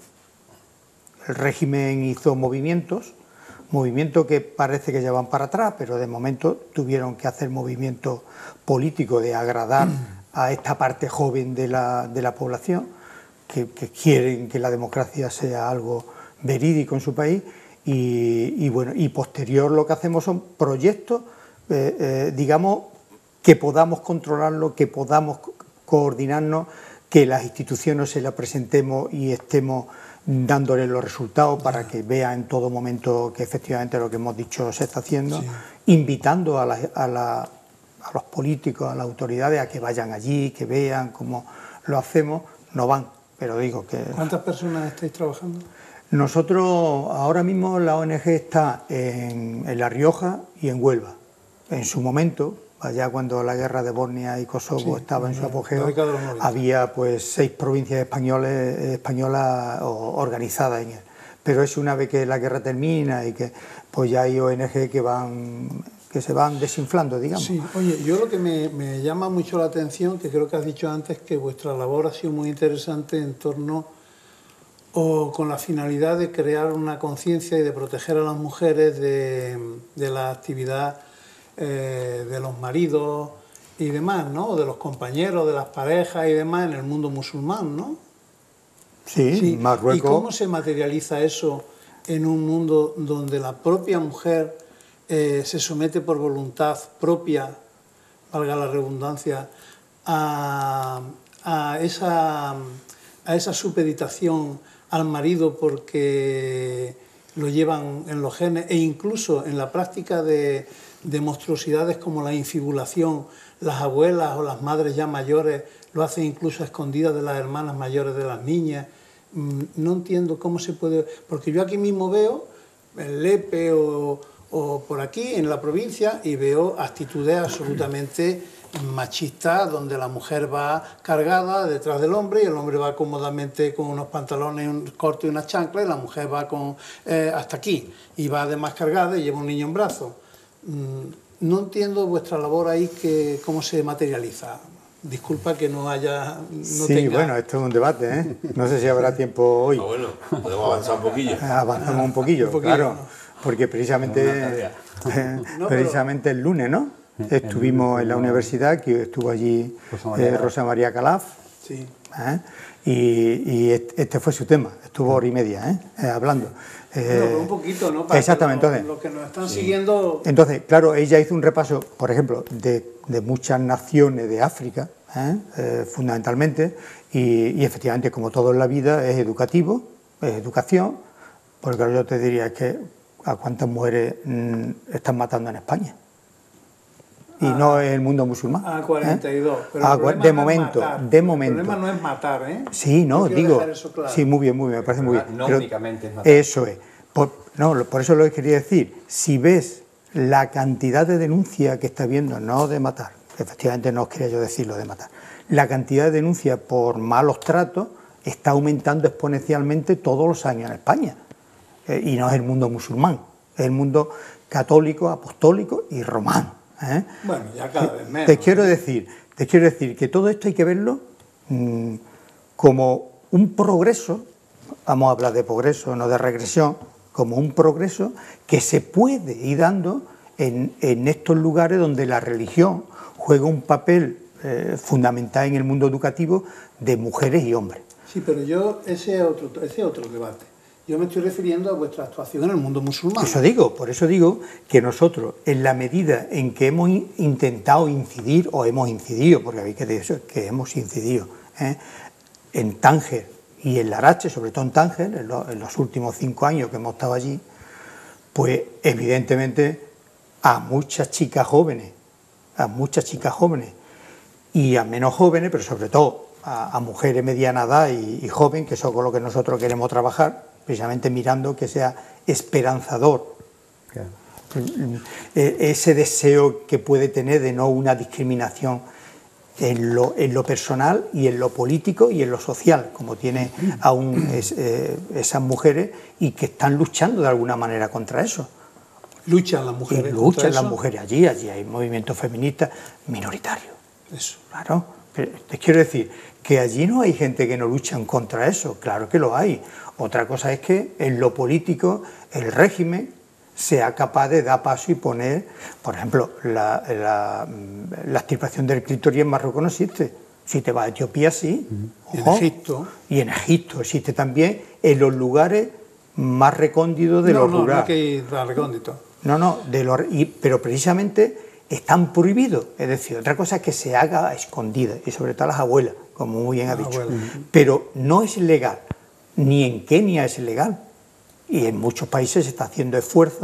Speaker 4: el régimen hizo movimientos, movimientos que parece que ya van para atrás, pero de momento tuvieron que hacer movimientos políticos de agradar a esta parte joven de la, de la población, Que, que quieren que la democracia sea algo verídico en su país y, y bueno, y posterior lo que hacemos son proyectos, eh, eh, digamos, que podamos controlarlo, que podamos co coordinarnos, que las instituciones se las presentemos y estemos dándole los resultados para que vea en todo momento que efectivamente lo que hemos dicho se está haciendo, sí. Invitando a, la, a, la, a los políticos, a las autoridades a que vayan allí, que vean cómo lo hacemos, no van. Pero digo que...
Speaker 7: ¿Cuántas personas estáis trabajando?
Speaker 4: Nosotros ahora mismo la O N G está en, en La Rioja y en Huelva. En su momento, allá cuando la guerra de Bosnia y Kosovo sí, estaba en su apogeo, había pues seis provincias españoles, españolas organizadas en él. pero es una vez que la guerra termina y que pues ya hay O N G que van que se van desinflando, digamos.
Speaker 7: Sí, oye, yo lo que me, me llama mucho la atención, que creo que has dicho antes, que vuestra labor ha sido muy interesante en torno o con la finalidad de crear una conciencia y de proteger a las mujeres de, de la actividad eh, de los maridos y demás, ¿no? De los compañeros, de las parejas y demás en el mundo musulmán, ¿no?
Speaker 4: Sí,
Speaker 7: Sí.
Speaker 4: Marruecos.
Speaker 7: ¿Y cómo se materializa eso en un mundo donde la propia mujer eh, se somete por voluntad propia, valga la redundancia, a, a, esa, a esa supeditación al marido porque lo llevan en los genes, e incluso en la práctica de, de monstruosidades como la infibulación, las abuelas o las madres ya mayores lo hacen incluso a escondidas de las hermanas mayores de las niñas? No entiendo cómo se puede... Porque yo aquí mismo veo, en Lepe o, o por aquí, en la provincia, y veo actitudes absolutamente machistas, donde la mujer va cargada detrás del hombre y el hombre va cómodamente con unos pantalones un cortos y unas chanclas, y la mujer va con eh, hasta aquí, y va además cargada y lleva un niño en brazos. No entiendo vuestra labor ahí, que cómo se materializa. Disculpa que no haya... No
Speaker 4: sí,
Speaker 7: tenga...
Speaker 4: bueno, esto es un debate, ¿eh? No sé si habrá tiempo hoy.
Speaker 3: Ah, bueno, podemos avanzar un poquillo.
Speaker 4: Avanzamos un poquillo,
Speaker 7: Un poquillo,
Speaker 4: claro,
Speaker 7: ¿no?
Speaker 4: porque precisamente, eh,
Speaker 7: No,
Speaker 4: precisamente el lunes, ¿no? Estuvimos en la universidad, que estuvo allí
Speaker 6: Rosa María,
Speaker 4: eh, Rosa María Calaf,
Speaker 7: Sí.
Speaker 4: ¿eh? y, y este fue su tema, estuvo hora y media ¿eh? Eh, hablando.
Speaker 7: Bueno,
Speaker 4: Eh,
Speaker 7: pero un poquito, ¿no? Para
Speaker 4: exactamente,
Speaker 7: que los,
Speaker 4: entonces,
Speaker 7: los que nos están siguiendo...
Speaker 4: entonces, claro, ella hizo un repaso, por ejemplo, de, de muchas naciones de África, ¿eh? Eh, fundamentalmente, y, y efectivamente, como todo en la vida, es educativo, es educación, porque claro, yo te diría que a cuántas mujeres mm, están matando en España. Y
Speaker 7: Ah,
Speaker 4: no es el mundo musulmán.
Speaker 7: A cuarenta y dos.
Speaker 4: ¿eh?
Speaker 7: Pero
Speaker 4: A
Speaker 7: el problema
Speaker 4: de
Speaker 7: no es
Speaker 4: momento,
Speaker 7: matar.
Speaker 4: de momento.
Speaker 7: El problema no es matar, ¿eh?
Speaker 4: Sí, no,
Speaker 7: Yo quiero
Speaker 4: digo.
Speaker 7: dejar eso claro.
Speaker 4: Sí, muy bien, muy bien, me parece muy bien.
Speaker 5: No
Speaker 4: Pero
Speaker 5: únicamente es matar.
Speaker 4: eso es. Por, no, por eso lo que quería decir. Si ves la cantidad de denuncias que está habiendo, no de matar, efectivamente no os quería yo decir lo de matar, la cantidad de denuncias por malos tratos está aumentando exponencialmente todos los años en España. Eh, y no es el mundo musulmán, es el mundo católico, apostólico y romano. ¿eh?
Speaker 7: Bueno, ya cada vez menos.
Speaker 4: Te quiero decir, te quiero decir que todo esto hay que verlo mmm, como un progreso, vamos a hablar de progreso, no de regresión, como un progreso que se puede ir dando en, en estos lugares donde la religión juega un papel eh, fundamental en el mundo educativo de mujeres y hombres.
Speaker 7: Sí, pero yo, ese es otro, ese es otro debate. Yo me estoy refiriendo a vuestra actuación en el mundo musulmán.
Speaker 4: Eso digo, por eso digo que nosotros, en la medida en que hemos intentado incidir, o hemos incidido, porque habéis que decir eso, que hemos incidido ¿eh? en Tánger y en Larache, sobre todo en Tánger, en, lo, en los últimos cinco años que hemos estado allí, pues evidentemente a muchas chicas jóvenes, a muchas chicas jóvenes y a menos jóvenes, pero sobre todo a, a mujeres mediana edad y, y joven, que eso es con lo que nosotros queremos trabajar, precisamente mirando que sea esperanzador.
Speaker 6: Claro.
Speaker 4: Ese deseo que puede tener de no una discriminación en lo, en lo personal y en lo político y en lo social, como tiene aún es, eh, esas mujeres, y que están luchando de alguna manera contra eso.
Speaker 7: Luchan las mujeres.
Speaker 4: Y
Speaker 7: contra
Speaker 4: luchan
Speaker 7: eso.
Speaker 4: las mujeres allí, allí hay movimientos feministas minoritarios.
Speaker 7: Eso.
Speaker 4: Claro, pero te quiero decir que allí no hay gente que no luchan contra eso, claro que lo hay. Otra cosa es que en lo político el régimen sea capaz de dar paso y poner, por ejemplo, la, la, la extirpación del clítoris en Marruecos no existe. Si te vas a Etiopía, sí.
Speaker 7: Y en
Speaker 4: Ojo.
Speaker 7: Egipto.
Speaker 4: Y en Egipto existe también, en los lugares más recónditos de
Speaker 7: no,
Speaker 4: los
Speaker 7: no,
Speaker 4: rurales.
Speaker 7: no hay que ir a recóndito.
Speaker 4: No, no, de los, y, pero precisamente están prohibidos. Es decir, otra cosa es que se haga a escondidas, y sobre todo las abuelas, como muy bien ha dicho.
Speaker 7: Abuelas.
Speaker 4: Pero no es legal, ni en Kenia es legal. Y en muchos países se está haciendo esfuerzos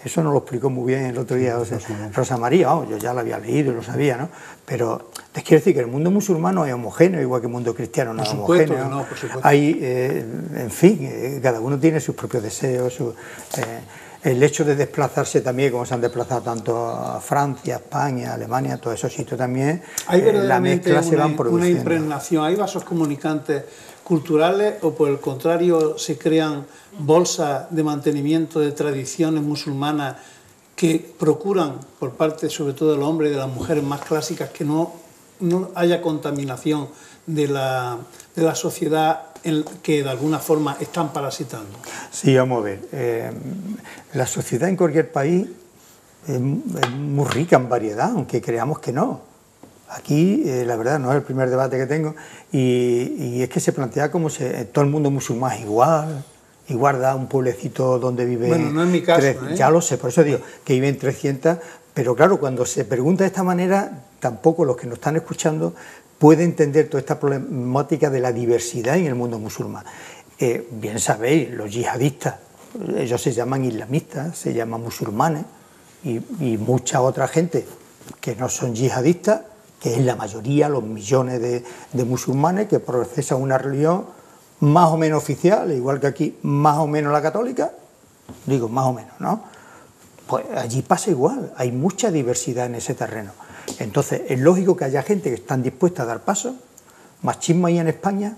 Speaker 4: Eso nos lo explicó muy bien el otro día José, Rosa María, oh, yo ya lo había leído y lo sabía, ¿no? Pero les quiero decir que el mundo musulmán es homogéneo, igual que el mundo cristiano no es homogéneo.
Speaker 7: No, por supuesto.
Speaker 4: Hay, eh, en fin, eh, cada uno tiene sus propios deseos, su, eh, el hecho de desplazarse también, como se han desplazado tanto a Francia, España, Alemania, todos esos sitios también,
Speaker 7: ¿Hay
Speaker 4: eh,
Speaker 7: verdaderamente
Speaker 4: la mezcla se
Speaker 7: una,
Speaker 4: van produciendo.
Speaker 7: una impregnación? ¿Hay vasos comunicantes culturales o por el contrario se crean bolsas de mantenimiento de tradiciones musulmanas que procuran por parte sobre todo de los hombres y de las mujeres más clásicas que no, no haya contaminación de la, de la sociedad en que de alguna forma están parasitando?
Speaker 4: Sí, vamos a ver. Eh, la sociedad en cualquier país es, es muy rica en variedad, aunque creamos que no. Aquí, eh, la verdad, no es el primer debate que tengo, y, y es que se plantea como si todo el mundo musulmán es igual, igual da un pueblecito donde vive...
Speaker 7: Bueno, no es mi caso,
Speaker 4: tres,
Speaker 7: ¿eh?
Speaker 4: Ya lo sé, por eso digo, que viven trescientas, pero claro, cuando se pregunta de esta manera, tampoco los que nos están escuchando pueden entender toda esta problemática de la diversidad en el mundo musulmán. Eh, bien sabéis, los yihadistas, ellos se llaman islamistas, se llaman musulmanes, y, y mucha otra gente que no son yihadistas, que es la mayoría, los millones de, de musulmanes que profesan una religión más o menos oficial, igual que aquí, más o menos la católica, digo más o menos, ¿no? Pues allí pasa igual, hay mucha diversidad en ese terreno. Entonces, es lógico que haya gente que están dispuesta a dar pasos. Machismo ahí en España,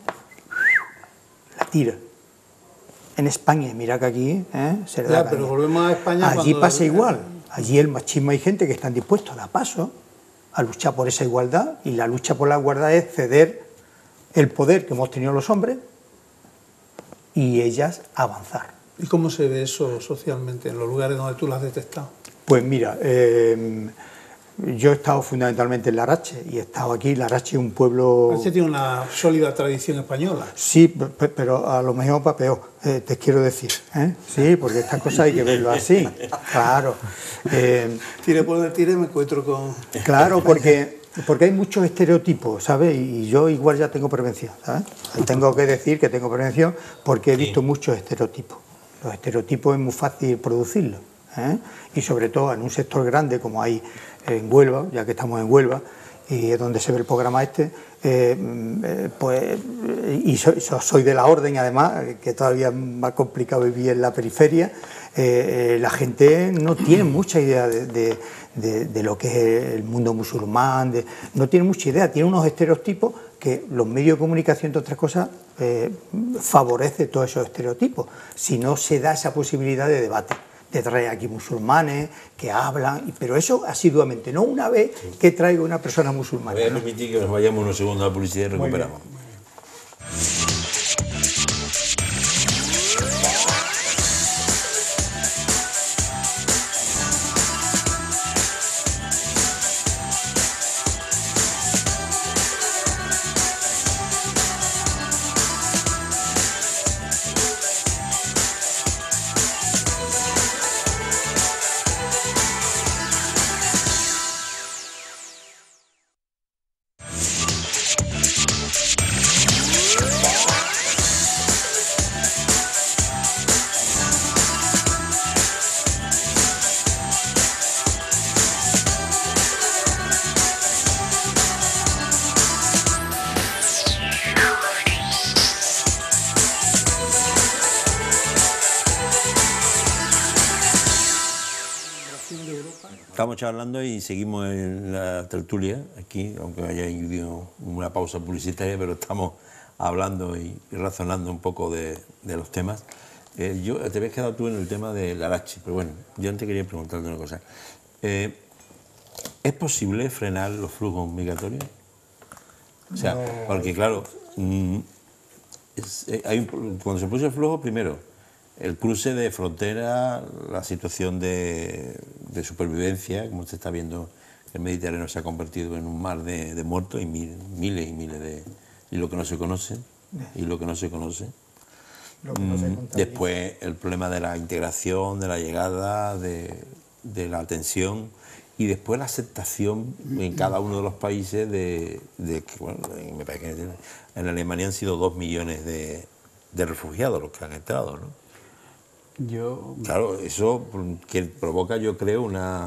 Speaker 4: la tira. En España, mira que aquí ¿eh? se le da
Speaker 7: ya, pero volvemos a España.
Speaker 4: Allí pasa
Speaker 7: la...
Speaker 4: igual, allí el machismo hay gente que están dispuestos a dar pasos, a luchar por esa igualdad, y la lucha por la igualdad es ceder el poder que hemos tenido los hombres y ellas avanzar.
Speaker 7: ¿Y cómo se ve eso socialmente en los lugares donde tú lo has detectado?
Speaker 4: Pues mira, eh, yo he estado fundamentalmente en Larache y he estado aquí. Larache es un pueblo...
Speaker 7: Larache tiene una sólida tradición española.
Speaker 4: Sí, pero a lo mejor para peor, eh, te quiero decir. ¿eh? Sí, porque estas cosas hay que verlo así. Claro. Eh,
Speaker 7: tire por el tire me encuentro con...
Speaker 4: Claro, porque, porque hay muchos estereotipos, ¿sabes? Y yo igual ya tengo prevención, ¿sabes? Tengo que decir que tengo prevención porque he visto muchos estereotipos. Los estereotipos es muy fácil producirlos. ¿eh? Y sobre todo en un sector grande como hay en Huelva, ya que estamos en Huelva, y es donde se ve el programa este, eh, pues, y soy, soy de la orden además, que todavía es más complicado vivir en la periferia, eh, la gente no tiene mucha idea de, de, de, de lo que es el mundo musulmán, de, no tiene mucha idea, tiene unos estereotipos que los medios de comunicación, entre otras cosas, eh, favorece todos esos estereotipos, si no se da esa posibilidad de debate. De traer aquí musulmanes que hablan, pero eso asiduamente, no una vez que traiga una persona musulmana.
Speaker 3: Voy a permitir que nos vayamos unos segundos a la publicidad y recuperamos. Estamos charlando y seguimos en la tertulia aquí, aunque haya habido una pausa publicitaria, pero estamos hablando y razonando un poco de, de los temas. Eh, yo te habías quedado tú en el tema de Larache, pero bueno, yo antes quería preguntarte una cosa. Eh, ¿Es posible frenar los flujos migratorios? O sea, no. Porque claro, mmm, es, eh, hay un, cuando se puso el flujo, primero, el cruce de frontera, la situación de, de supervivencia, como se está viendo, el Mediterráneo se ha convertido en un mar de, de muertos y mil, miles y miles de... y lo que no se conoce, y lo que no se conoce. Lo que no se mm, después el problema de la integración, de la llegada, de, de la atención, y después la aceptación en cada uno de los países de, de que, bueno, me parece que en Alemania han sido dos millones de, de refugiados los que han entrado, ¿no?
Speaker 6: Yo...
Speaker 3: Claro, eso que provoca, yo creo, una,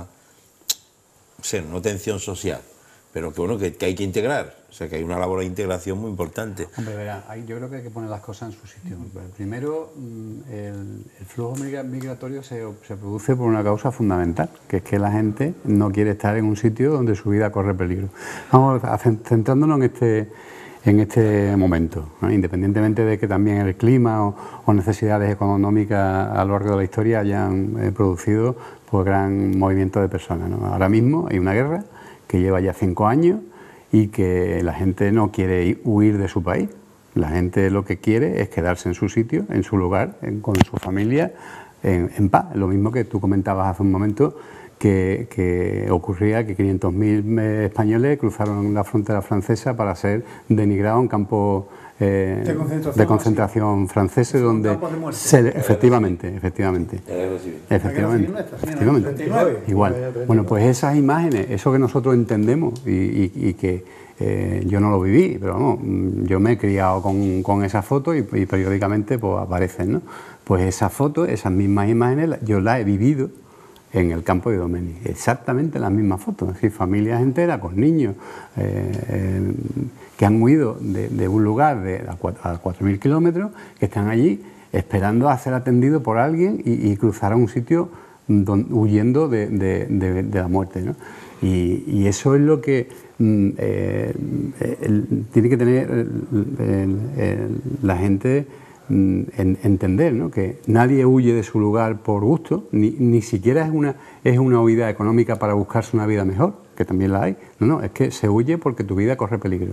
Speaker 3: no sé, no tensión social, pero que bueno, que, que hay que integrar, o sea, que hay una labor de integración muy importante.
Speaker 6: Hombre, verá, hay, yo creo que hay que poner las cosas en su sitio. Primero, el, el flujo migratorio se, se produce por una causa fundamental, que es que la gente no quiere estar en un sitio donde su vida corre peligro. Vamos a, centrándonos en este, en este momento, ¿no? Independientemente de que también el clima o, o necesidades económicas a lo largo de la historia hayan eh, producido pues, gran movimiento de personas, ¿no? Ahora mismo hay una guerra que lleva ya cinco años y que la gente no quiere ir, huir de su país. La gente lo que quiere es quedarse en su sitio, en su lugar, en, con su familia, en, en paz. Lo mismo que tú comentabas hace un momento, que, que ocurría que quinientos mil españoles cruzaron la frontera francesa para ser denigrados en campos eh, de concentración, de concentración franceses, donde se le, efectivamente, efectivamente, efectivamente, efectivamente, igual. Bueno, pues esas imágenes, eso que nosotros entendemos y, y, y que eh, yo no lo viví, pero vamos, yo me he criado con, con esas fotos y, y periódicamente pues aparecen, ¿no? Pues esas fotos, esas mismas imágenes, yo las he vivido en el campo de Idomeni, exactamente las mismas fotos, es decir, familias enteras con niños eh, eh, que han huido de, de un lugar de, a cuatro mil kilómetros, que están allí esperando a ser atendidos por alguien y, y cruzar a un sitio don, huyendo de, de, de, de la muerte, ¿no? Y, y eso es lo que mm, eh, el, tiene que tener el, el, el, la gente En, entender, ¿no? Que nadie huye de su lugar por gusto, ni, ni siquiera es una, es una huida económica para buscarse una vida mejor, que también la hay. No, no, es que se huye porque tu vida corre peligro.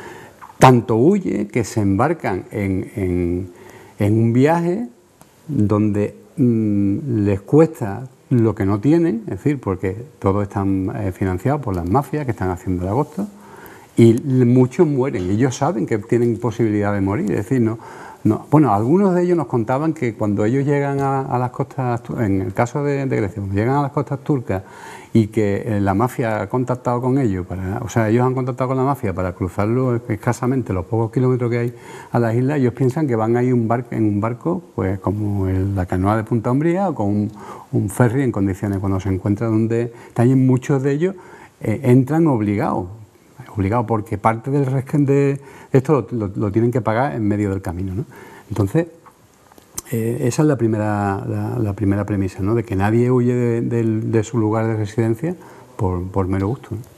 Speaker 6: Tanto huye que se embarcan en, en, en un viaje donde mmm, les cuesta lo que no tienen, es decir, porque todos están eh, financiados por las mafias que están haciendo el agosto, y muchos mueren, y ellos saben que tienen posibilidad de morir, es decir, no... No, bueno, algunos de ellos nos contaban que cuando ellos llegan a, a las costas, en el caso de, de Grecia, cuando llegan a las costas turcas y que eh, la mafia ha contactado con ellos, para, o sea, ellos han contactado con la mafia para cruzarlo escasamente los pocos kilómetros que hay a las islas, ellos piensan que van a ir un barco, en un barco, pues como el, la canoa de Punta Umbría o con un, un ferry en condiciones. Cuando se encuentran donde están, muchos de ellos eh, entran obligados. obligado porque parte del rescate de esto lo, lo, lo tienen que pagar en medio del camino, ¿no? Entonces, eh, esa es la primera, la, la primera premisa, ¿no? De que nadie huye de, de, de su lugar de residencia por, por mero gusto, ¿no?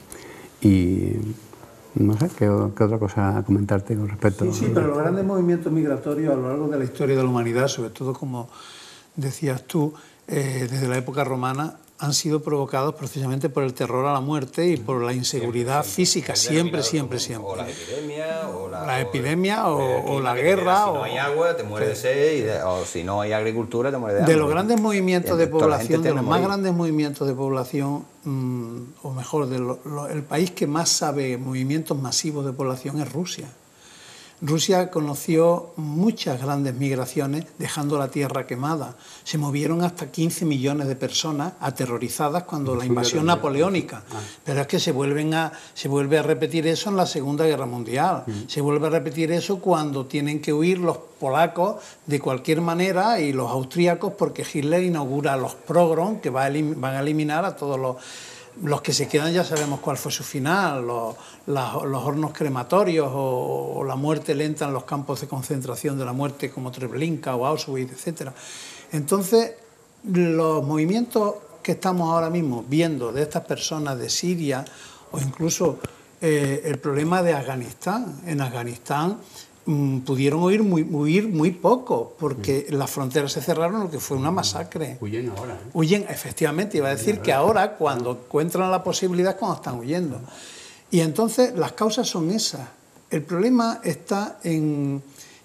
Speaker 6: Y no sé, ¿qué, qué otra cosa comentarte con respecto
Speaker 7: Sí, sí, a... pero los grandes movimientos migratorios a lo largo de la historia de la humanidad, sobre todo como decías tú, eh, desde la época romana, han sido provocados precisamente por el terror a la muerte y por la inseguridad siempre, física, siempre, siempre, siempre.
Speaker 5: O las epidemias, o la,
Speaker 7: la, epidemia, o, o, o la
Speaker 5: Si
Speaker 7: guerra.
Speaker 5: no hay agua, te mueres de sed, y de, o si no hay agricultura, te mueres de hambre.
Speaker 7: De los grandes movimientos de población, de los más grandes movimientos de población, mmm, o mejor, de lo, lo, el país que más sabe movimientos masivos de población es Rusia. Rusia conoció muchas grandes migraciones dejando la tierra quemada. Se movieron hasta quince millones de personas aterrorizadas cuando la invasión napoleónica. Pero es que se, vuelven a, se vuelve a repetir eso en la Segunda Guerra Mundial. Se vuelve a repetir eso cuando tienen que huir los polacos de cualquier manera y los austríacos porque Hitler inaugura los pogroms que va a van a eliminar a todos los... Los que se quedan ya sabemos cuál fue su final, los, los, los hornos crematorios o, o la muerte lenta en los campos de concentración de la muerte como Treblinka o Auschwitz, etcétera. Entonces, los movimientos que estamos ahora mismo viendo de estas personas de Siria o incluso eh, el problema de Afganistán, en Afganistán pudieron huir muy, huir muy poco porque las fronteras se cerraron, lo que fue una masacre.
Speaker 6: Huyen ahora. ¿eh?
Speaker 7: Huyen, efectivamente, iba a decir que ahora cuando encuentran la posibilidad es cuando están huyendo. Y entonces las causas son esas. El problema está en,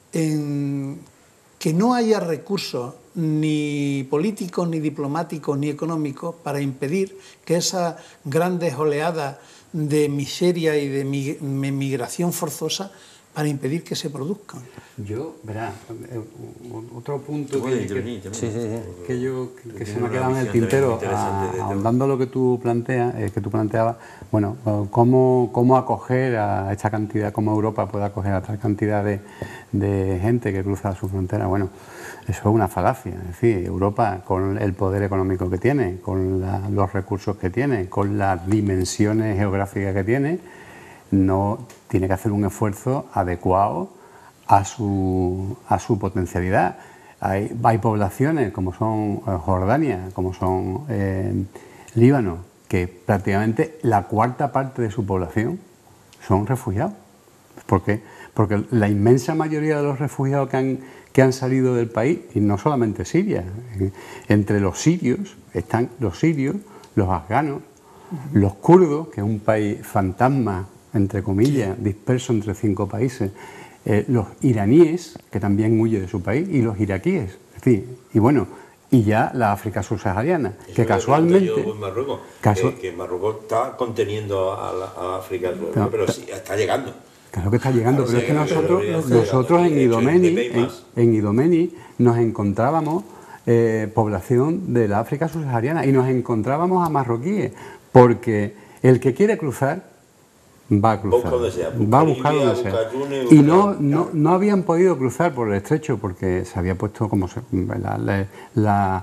Speaker 7: en que no haya recursos ni políticos, ni diplomáticos, ni económicos para impedir que esas grandes oleadas de miseria y de migración forzosa para impedir que se produzcan.
Speaker 6: Yo, verá, otro punto que, que,
Speaker 5: sí, sí, sí.
Speaker 6: que yo que, que se me ha quedado en el tintero, ahondando lo que tú planteas, eh, que tú planteabas, bueno, cómo, cómo acoger a esta cantidad, cómo Europa puede acoger a esta cantidad de, de gente que cruza su frontera. Bueno, eso es una falacia. Es decir, Europa, con el poder económico que tiene, con la, los recursos que tiene, con las dimensiones geográficas que tiene, no tiene que hacer un esfuerzo adecuado a su, a su potencialidad. Hay, hay poblaciones como son eh, Jordania, como son eh, Líbano, que prácticamente la cuarta parte de su población son refugiados. ¿Por qué? Porque la inmensa mayoría de los refugiados que han, que han salido del país, y no solamente Siria, eh, entre los sirios están los sirios, los afganos, uh-huh. los kurdos, que es un país fantasma, entre comillas, disperso entre cinco países, eh, los iraníes, que también huye de su país, y los iraquíes. Es decir, y bueno, y ya la África subsahariana,
Speaker 3: Eso
Speaker 6: que casualmente...
Speaker 3: Yo en Marruecos,
Speaker 6: casu
Speaker 3: que, que Marruecos está conteniendo a, la, a África, no, pero sí, está llegando.
Speaker 6: Claro que está llegando,
Speaker 3: claro,
Speaker 6: pero
Speaker 3: sí,
Speaker 6: es que nosotros,
Speaker 3: pero
Speaker 6: nosotros en, Idomeni, en, en Idomeni nos encontrábamos eh, población de la África subsahariana y nos encontrábamos a marroquíes, porque el que quiere cruzar va a cruzar, sea, va a buscar donde sea. Túnez, y no, no, no habían podido cruzar por el estrecho porque se había puesto como se, la, la, la,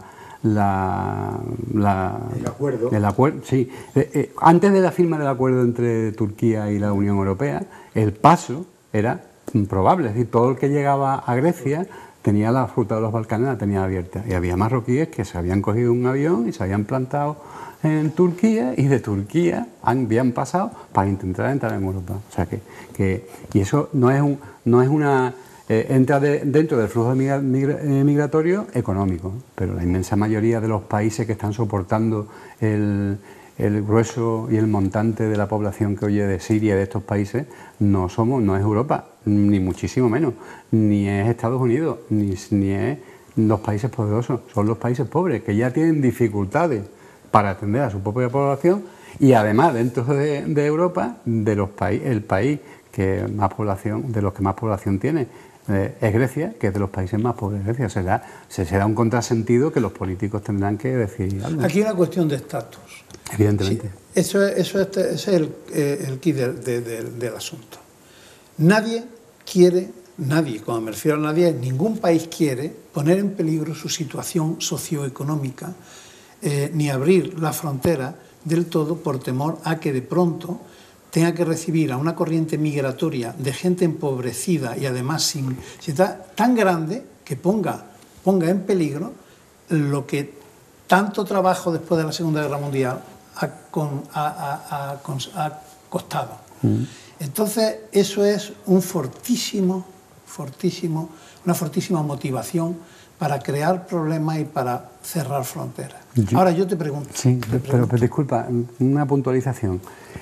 Speaker 6: la, la
Speaker 4: el acuerdo.
Speaker 6: El acuerdo, sí. Eh, eh, antes de la firma del acuerdo entre Turquía y la Unión Europea, el paso era improbable. Es decir, todo el que llegaba a Grecia tenía la ruta de los Balcanes, la tenía abierta. Y había marroquíes que se habían cogido un avión y se habían plantado en Turquía, y de Turquía habían pasado para intentar entrar en Europa. O sea que, que y eso no es un, no es una eh, entra de, dentro del flujo migra, migra, eh, migratorio económico, pero la inmensa mayoría de los países que están soportando el, el grueso y el montante de la población que huye de Siria y de estos países no somos, no es Europa, ni muchísimo menos, ni es Estados Unidos, ni, ni es los países poderosos, son los países pobres que ya tienen dificultades para atender a su propia población, y además dentro de, de Europa, de los paí el país que más población, de los que más población tiene eh, es Grecia, que es de los países más pobres de Grecia. Se da, se, se da un contrasentido que los políticos tendrán que decidir algo.
Speaker 7: Aquí hay una cuestión de estatus.
Speaker 6: Evidentemente.
Speaker 7: Sí, eso es, eso es, ese es el, eh, el key de, de, de, del asunto. Nadie quiere, nadie, cuando me refiero a nadie, ningún país quiere poner en peligro su situación socioeconómica, Eh, ni abrir la frontera del todo por temor a que de pronto tenga que recibir a una corriente migratoria de gente empobrecida y además sin, sin tan grande que ponga, ponga en peligro lo que tanto trabajo después de la Segunda Guerra Mundial ha, con, ha, ha, ha, ha costado. Mm. Entonces eso es un fortísimo, fortísimo, una fortísima motivación para crear problemas y para cerrar fronteras. Yo, Ahora yo te pregunto.
Speaker 6: Sí,
Speaker 7: te pregunto.
Speaker 6: Pero, pero disculpa, una puntualización.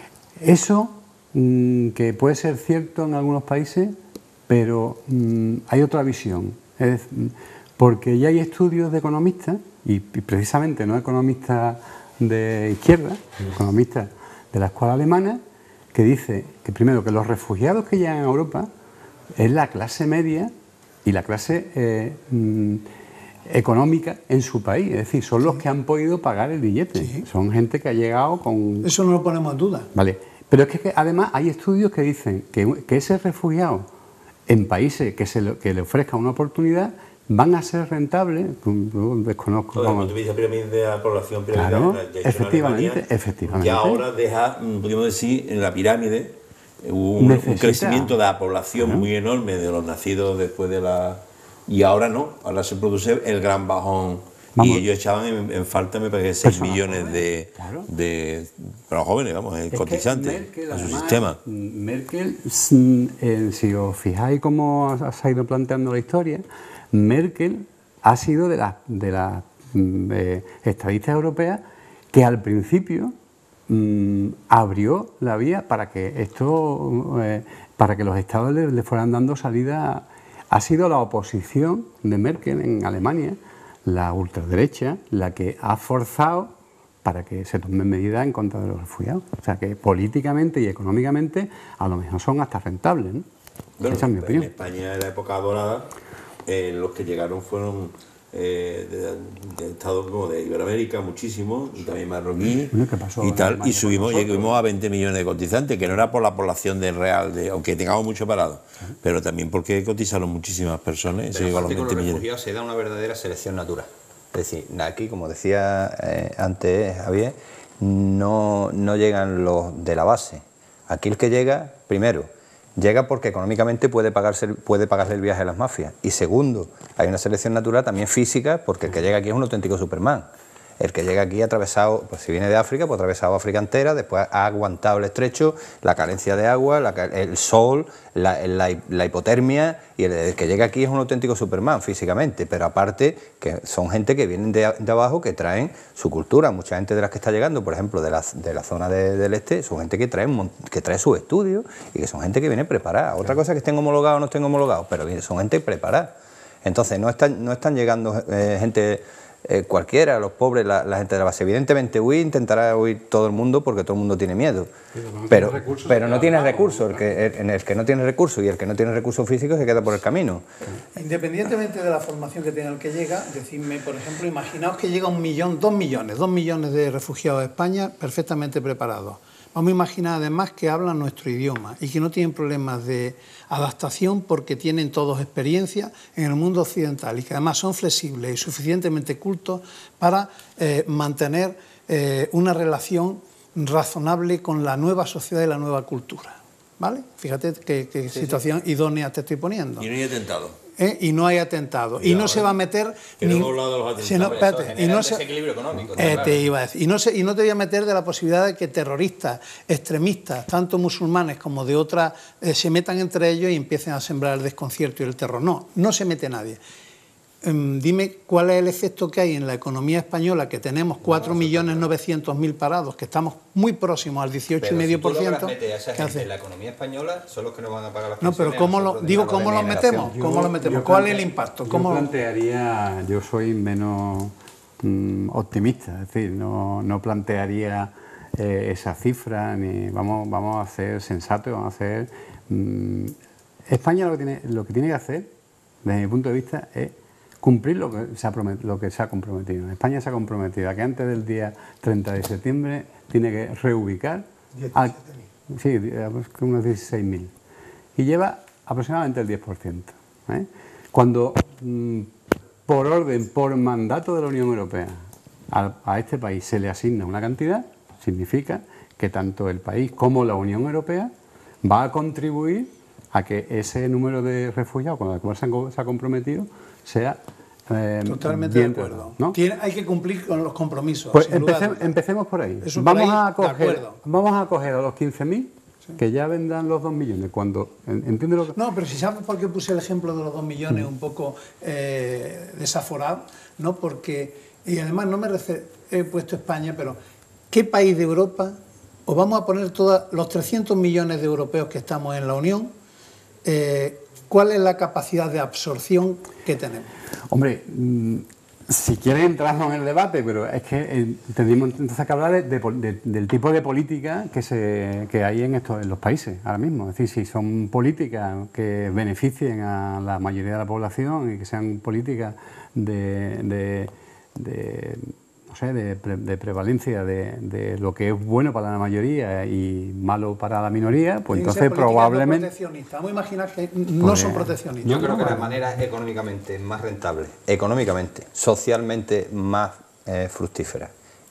Speaker 6: Eso mmm, que puede ser cierto en algunos países, pero mmm, hay otra visión. Es, porque ya hay estudios de economistas, y, y precisamente no economistas de izquierda, economistas de la escuela alemana, que dice que primero que los refugiados que llegan a Europa es la clase media y la clase eh, mmm, económica en su país, es decir, son los que han podido pagar el billete, sí. Son gente que ha llegado con...
Speaker 7: Eso no lo ponemos en duda.
Speaker 6: Vale, pero es que además hay estudios que dicen que, que ese refugiado en países que, se le, que le ofrezcan una oportunidad van a ser rentables, desconozco.
Speaker 3: Todo el punto de vista pirámide de la población, pirámide
Speaker 6: claro,
Speaker 3: de la,
Speaker 6: efectivamente,
Speaker 3: Alemania,
Speaker 6: efectivamente.
Speaker 3: que ahora deja, podríamos decir, en la pirámide un, un crecimiento de la población claro. muy enorme de los nacidos después de la... Y ahora no, ahora se produce el gran bajón. Vamos. Y ellos echaban en, en falta, me parece, seis millones de, claro. de para los jóvenes, vamos, es cotizantes Merkel, a su además, sistema.
Speaker 6: Merkel, eh, si os fijáis cómo se ha ido planteando la historia, Merkel ha sido de las de las eh, estadistas europeas que al principio mmm, abrió la vía para que esto, eh, para que los estados le, le fueran dando salida. Ha sido la oposición de Merkel en Alemania, la ultraderecha, la que ha forzado para que se tomen medidas en contra de los refugiados. O sea que políticamente y económicamente a lo mejor son hasta rentables, ¿no?
Speaker 3: Bueno,
Speaker 6: esa es mi
Speaker 3: en
Speaker 6: opinión.
Speaker 3: España, en la época dorada, eh, los que llegaron fueron eh, de, de Estados como de Iberoamérica, muchísimo, y también marroquí
Speaker 6: Bueno, ¿qué pasó
Speaker 3: y
Speaker 6: en
Speaker 3: tal,
Speaker 6: Alemania
Speaker 3: y
Speaker 6: con
Speaker 3: subimos,
Speaker 6: nosotros?
Speaker 3: llegamos a veinte millones de cotizantes, que no era por la población de real, de, aunque tengamos mucho parado, pero también porque cotizaron muchísimas personas y se
Speaker 5: Pero
Speaker 3: llegó a los
Speaker 5: aparte con
Speaker 3: veinte
Speaker 5: los
Speaker 3: millones.
Speaker 5: refugiados se da una verdadera selección natural. Es decir, aquí, como decía eh, antes Javier, no, no llegan los de la base. Aquí el que llega, primero, llega porque económicamente puede pagarse, puede pagarse el viaje a las mafias. Y segundo, hay una selección natural también física, porque el que llega aquí es un auténtico Superman. El que llega aquí atravesado, pues si viene de África, pues ha atravesado África entera, después ha aguantado el estrecho, la carencia de agua, la, el sol, la, la, la hipotermia, y el, el que llega aquí es un auténtico Superman físicamente, pero aparte que son gente que vienen de, de abajo, que traen su cultura. Mucha gente de las que está llegando, por ejemplo, de la, de la zona de, del este, son gente que trae, que trae sus estudios y que son gente que viene preparada. Otra cosa es que estén homologados o no estén homologados, pero son gente preparada. Entonces no están, no están llegando eh, gente... Eh, cualquiera, los pobres, la, la gente de la base. Evidentemente huir, intentará huir todo el mundo porque todo el mundo tiene miedo, pero, pero no tiene recursos, el que, el, el que no tiene recursos y el que no tiene recursos físicos se queda por el camino.
Speaker 7: Independientemente de la formación que tenga el que llega, decidme, por ejemplo, imaginaos que llega un millón, dos millones, dos millones de refugiados a España perfectamente preparados. Vamos a imaginar además que hablan nuestro idioma y que no tienen problemas de adaptación porque tienen todos experiencia en el mundo occidental y que además son flexibles y suficientemente cultos para eh, mantener eh, una relación razonable con la nueva sociedad y la nueva cultura. ¿Vale? Fíjate qué, qué sí, situación sí. idónea te estoy poniendo.
Speaker 3: Y no hay atentado.
Speaker 7: ¿Eh? Y no hay atentado. Cuidado, y no eh. se va a meter...
Speaker 3: Que
Speaker 7: ni,
Speaker 3: no hemos hablado de los atentados.
Speaker 7: Si no, espérate, y no se,
Speaker 5: desequilibrio económico.
Speaker 7: Eh,
Speaker 5: claro.
Speaker 7: Te iba a decir. Y no, se, y no te voy a meter de la posibilidad de que terroristas, extremistas, tanto musulmanes como de otras, eh, se metan entre ellos y empiecen a sembrar el desconcierto y el terror. No, no se mete nadie. Um, dime cuál es el efecto que hay en la economía española, que tenemos cuatro millones novecientos mil parados, que estamos muy próximos al dieciocho coma cinco por ciento.
Speaker 5: Pero si tú logras meter a esa gente en la economía española, son los que nos van a pagar las pensiones.
Speaker 7: No, pero ¿cómo lo, digo, ¿cómo los metemos?
Speaker 6: Yo,
Speaker 7: ¿Cómo los metemos?
Speaker 6: yo
Speaker 7: ¿Cuál
Speaker 6: plante,
Speaker 7: es el impacto?
Speaker 6: Yo
Speaker 7: ¿Cómo
Speaker 6: plantearía, yo soy menos mm, optimista, es decir, no, no plantearía eh, esa cifra, ni vamos, vamos a ser sensatos, vamos a hacer... Mm, España lo que, tiene, lo que tiene que hacer, desde mi punto de vista, es cumplir lo que, se ha lo que se ha comprometido. España se ha comprometido a que antes del día treinta de septiembre tiene que reubicar a, sí, unos dieciséis mil y lleva aproximadamente el diez por ciento. ¿eh? Cuando mm, por orden, por mandato de la Unión Europea a, a este país se le asigna una cantidad, significa que tanto el país como la Unión Europea va a contribuir a que ese número de refugiados con el cual se, han, se ha comprometido sea eh,
Speaker 7: totalmente
Speaker 6: bien,
Speaker 7: de acuerdo.
Speaker 6: ¿no?
Speaker 7: Tiene, hay que cumplir con los compromisos.
Speaker 6: Pues empecé, empecemos por ahí. Vamos,
Speaker 7: por ahí
Speaker 6: a coger, vamos a coger a los quince mil, sí. que ya vendrán los dos millones. Cuando entiende lo que...
Speaker 7: No, pero si sabes por qué puse el ejemplo de los dos millones, mm. un poco eh, desaforado, ¿no? Porque, y además no me refiero, he puesto España, pero ¿qué país de Europa, o vamos a poner todos los trescientos millones de europeos que estamos en la Unión, eh, ¿cuál es la capacidad de absorción que tenemos?
Speaker 6: Hombre, mmm, si quieres entramos en el debate, pero es que eh, tendríamos entonces que hablar de, de, de, del tipo de política que, se, que hay en, estos, en los países ahora mismo. Es decir, si son políticas que beneficien a la mayoría de la población y que sean políticas de... de, de no sé, de, de prevalencia de, de lo que es bueno para la mayoría y malo para la minoría, pues entonces probablemente...
Speaker 7: Proteccionistas. Vamos a imaginar que no pues, son proteccionistas.
Speaker 5: Yo creo que la manera económicamente más rentable, económicamente, socialmente más eh, fructífera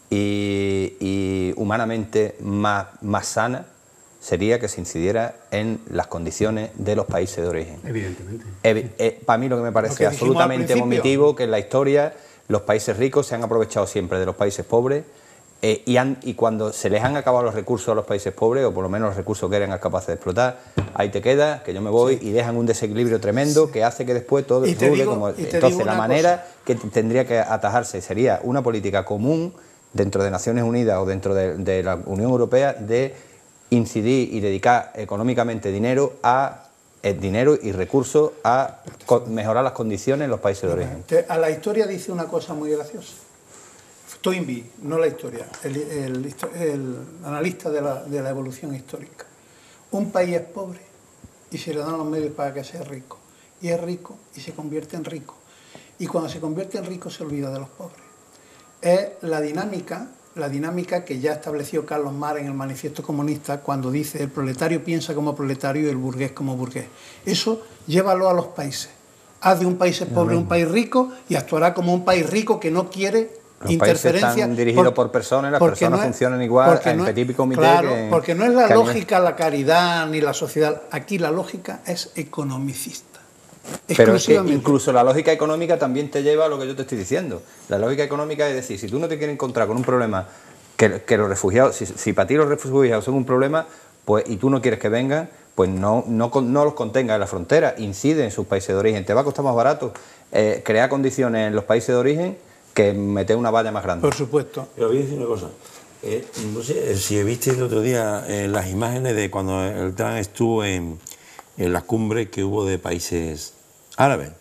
Speaker 5: y, y humanamente más, más sana sería que se incidiera en las condiciones de los países de origen.
Speaker 6: Evidentemente.
Speaker 5: Eh, eh, para mí lo que me parece lo que absolutamente vomitivo, que en la historia... Los países ricos se han aprovechado siempre de los países pobres eh, y, han, y cuando se les han acabado los recursos a los países pobres, o por lo menos los recursos que eran capaces de explotar, ahí te quedas, que yo me voy, sí. y dejan un desequilibrio tremendo sí. que hace que después todo rule como... Entonces la manera cosa. que tendría que atajarse sería una política común dentro de Naciones Unidas o dentro de, de la Unión Europea de incidir y dedicar económicamente dinero a... el dinero y recursos a mejorar las condiciones en los países de origen.
Speaker 7: A la historia dice una cosa muy graciosa. Toynbee, no la historia, el, el, el analista de la, de la evolución histórica. Un país es pobre y se le dan los medios para que sea rico. Y es rico y se convierte en rico. Y cuando se convierte en rico se olvida de los pobres. Es la dinámica, la dinámica que ya estableció Carlos Marx en el Manifiesto Comunista cuando dice el proletario piensa como proletario y el burgués como burgués. Eso llévalo a los países. Haz de un país pobre un país rico y actuará como un país rico que no quiere
Speaker 5: los
Speaker 7: interferencia.
Speaker 5: Países están dirigidos por, por personas, las personas no es, funcionan igual en no es, petit comité.
Speaker 7: Claro,
Speaker 5: que,
Speaker 7: porque no es la lógica, la caridad ni la sociedad. Aquí la lógica es economicista.
Speaker 5: Pero es que incluso la lógica económica también te lleva a lo que yo te estoy diciendo. La lógica económica es decir, si tú no te quieres encontrar con un problema, que, que los refugiados, si, si para ti los refugiados son un problema, pues y tú no quieres que vengan, pues no, no, no los contenga en la frontera, incide en sus países de origen. Te va a costar más barato eh, crear condiciones en los países de origen que meter una valla más grande.
Speaker 7: Por supuesto.
Speaker 3: Pero voy a decir una cosa. Eh, no sé si viste el otro día eh, las imágenes de cuando el Trump estuvo en, en la cumbre que hubo de países árabes.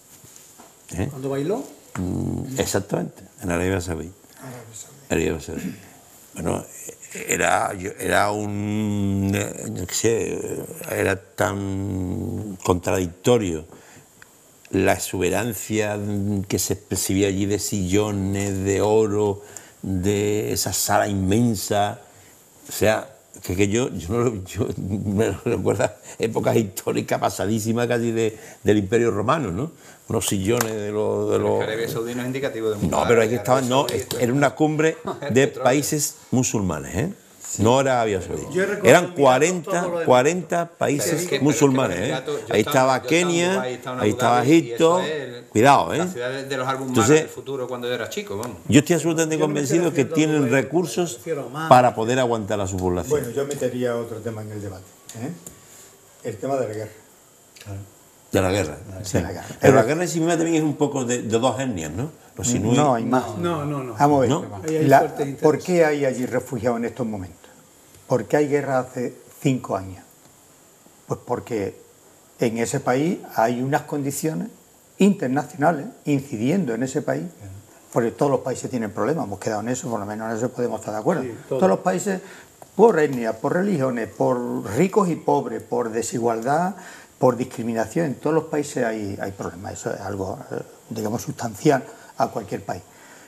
Speaker 3: ¿Eh?
Speaker 7: ¿Cuándo bailó?
Speaker 3: Mm, exactamente, en Arabia Saudí. Arabia Saudí. Bueno, era, era un... no sé, era tan contradictorio la exuberancia que se percibía allí de sillones, de oro, de esa sala inmensa. O sea, que, que yo, yo, no, yo me recuerda épocas históricas pasadísimas casi de, del Imperio Romano, ¿no? Unos sillones de los... De los...
Speaker 5: Arabia Saudí no es indicativo de mundo.
Speaker 3: No, pero aquí estaban, no, era una cumbre de países musulmanes, ¿eh? Sí. No era Arabia Saudí. Eran cuarenta, cuarenta países es que, musulmanes. ¿eh? Gato, ahí estaba, estaba Kenia, Dubái, estaba ahí estaba Egipto. El, Cuidado, ¿eh?
Speaker 5: La ciudad de los álbumes Entonces, del futuro cuando yo era chico. Vamos.
Speaker 3: Yo estoy absolutamente convencido que tienen recursos para poder aguantar a su población.
Speaker 4: Bueno, yo metería otro tema en el debate. ¿eh? El tema de la guerra.
Speaker 3: Claro. De la guerra. Sí.
Speaker 4: De la guerra.
Speaker 3: Pero la guerra en sí misma también es un poco de, de dos etnias, ¿no? Los inuit.
Speaker 4: No, hay más.
Speaker 7: No, no, no.
Speaker 4: Vamos a ver.
Speaker 3: ¿No?
Speaker 4: La, ¿Por qué hay allí refugiados en estos momentos? ¿Por qué hay guerra hace cinco años? Pues porque en ese país hay unas condiciones internacionales incidiendo en ese país, porque todos los países tienen problemas, hemos quedado en eso, por lo menos en eso podemos estar de acuerdo. Sí, todo. Todos los países, por etnia, por religiones, por ricos y pobres, por desigualdad, por discriminación, en todos los países hay, hay problemas. Eso es algo, digamos, sustancial a cualquier país.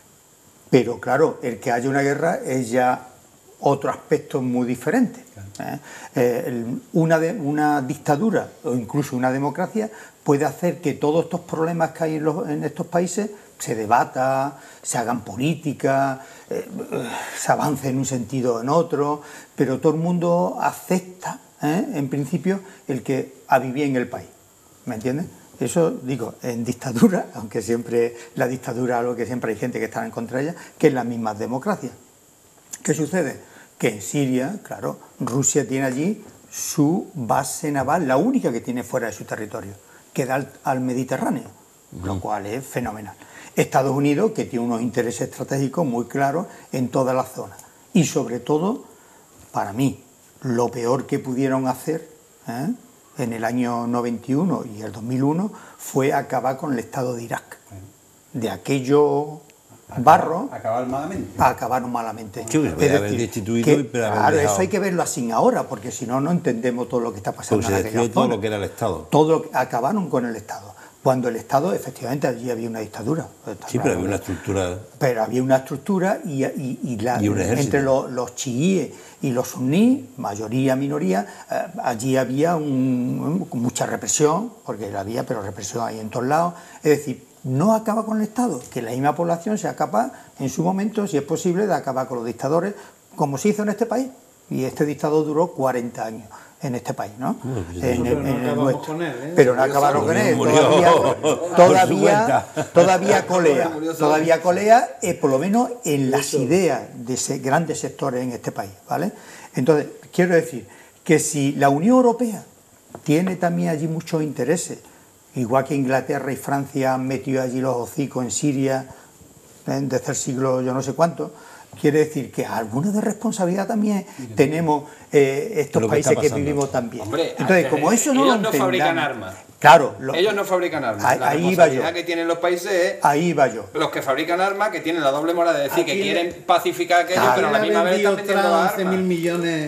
Speaker 4: Pero claro, el que haya una guerra es ya otro aspecto muy diferente. ¿eh? Eh, una, de, una dictadura o incluso una democracia puede hacer que todos estos problemas que hay en, los, en estos países se debata, se hagan política, eh, se avance en un sentido o en otro, pero todo el mundo acepta, ¿eh? en principio, el que ha vivido en el país. ¿Me entiendes? Eso, digo, en dictadura, aunque siempre la dictadura, algo que siempre hay gente que está en contra de ella, que es la misma democracia. ¿Qué sucede? Que en Siria, claro, Rusia tiene allí su base naval, la única que tiene fuera de su territorio, que da al, al Mediterráneo, uh-huh. lo cual es fenomenal. Estados Unidos, que tiene unos intereses estratégicos muy claros en toda la zona. Y sobre todo, para mí, lo peor que pudieron hacer ¿eh? en el año noventa y uno y el dos mil uno fue acabar con el Estado de Irak. De aquello... barro,
Speaker 6: acabar malamente.
Speaker 4: Acabaron malamente.
Speaker 3: Sí, es decir, haber destituido
Speaker 4: que,
Speaker 3: y pero haber
Speaker 4: claro,
Speaker 3: dejado.
Speaker 4: Eso hay que verlo así ahora, porque si no, no entendemos todo lo que está pasando.
Speaker 3: Pues se
Speaker 4: en
Speaker 3: destruyó todo lo que era el Estado.
Speaker 4: Todo lo que, acabaron con el Estado. Cuando el Estado, efectivamente, allí había una dictadura.
Speaker 3: Sí, pero había una estructura.
Speaker 4: Pero había una estructura y, y, y, la,
Speaker 3: y un ejército.
Speaker 4: Entre los, los chiíes y los suníes, mayoría, minoría, eh, allí había un, mucha represión, porque la había, pero represión ahí en todos lados. Es decir, no acaba con el Estado, que la misma población sea capaz, en su momento, si es posible, de acabar con los dictadores, como se hizo en este país. Y este dictador duró cuarenta años en este país, ¿no?
Speaker 3: no pues
Speaker 4: en,
Speaker 7: pero
Speaker 4: en,
Speaker 7: no
Speaker 4: en
Speaker 7: acabamos
Speaker 4: el
Speaker 7: con él, ¿eh?
Speaker 4: Pero no acabaron con él. Todavía, todavía, todavía colea, todavía colea, eh, por lo menos en las ideas de ese, grandes sectores en este país, ¿vale? Entonces, quiero decir que si la Unión Europea tiene también allí muchos intereses, igual que Inglaterra y Francia han metido allí los hocicos en Siria ¿eh? desde el siglo yo no sé cuánto, quiere decir que alguna de responsabilidad también tenemos eh, estos
Speaker 3: que
Speaker 4: países que vivimos también.
Speaker 5: Hombre,
Speaker 4: entonces, como eso no
Speaker 5: ellos
Speaker 4: lo
Speaker 5: no fabrican armas.
Speaker 4: Claro, lo,
Speaker 5: ellos no fabrican armas.
Speaker 4: Ahí,
Speaker 5: la
Speaker 4: ahí
Speaker 5: responsabilidad que tienen los países es
Speaker 4: ahí va yo.
Speaker 5: Los que fabrican armas, que tienen la doble moral de decir que quieren pacificar aquello,
Speaker 4: claro.
Speaker 5: pero a la misma vez están vendiendo armas.
Speaker 7: once mil millones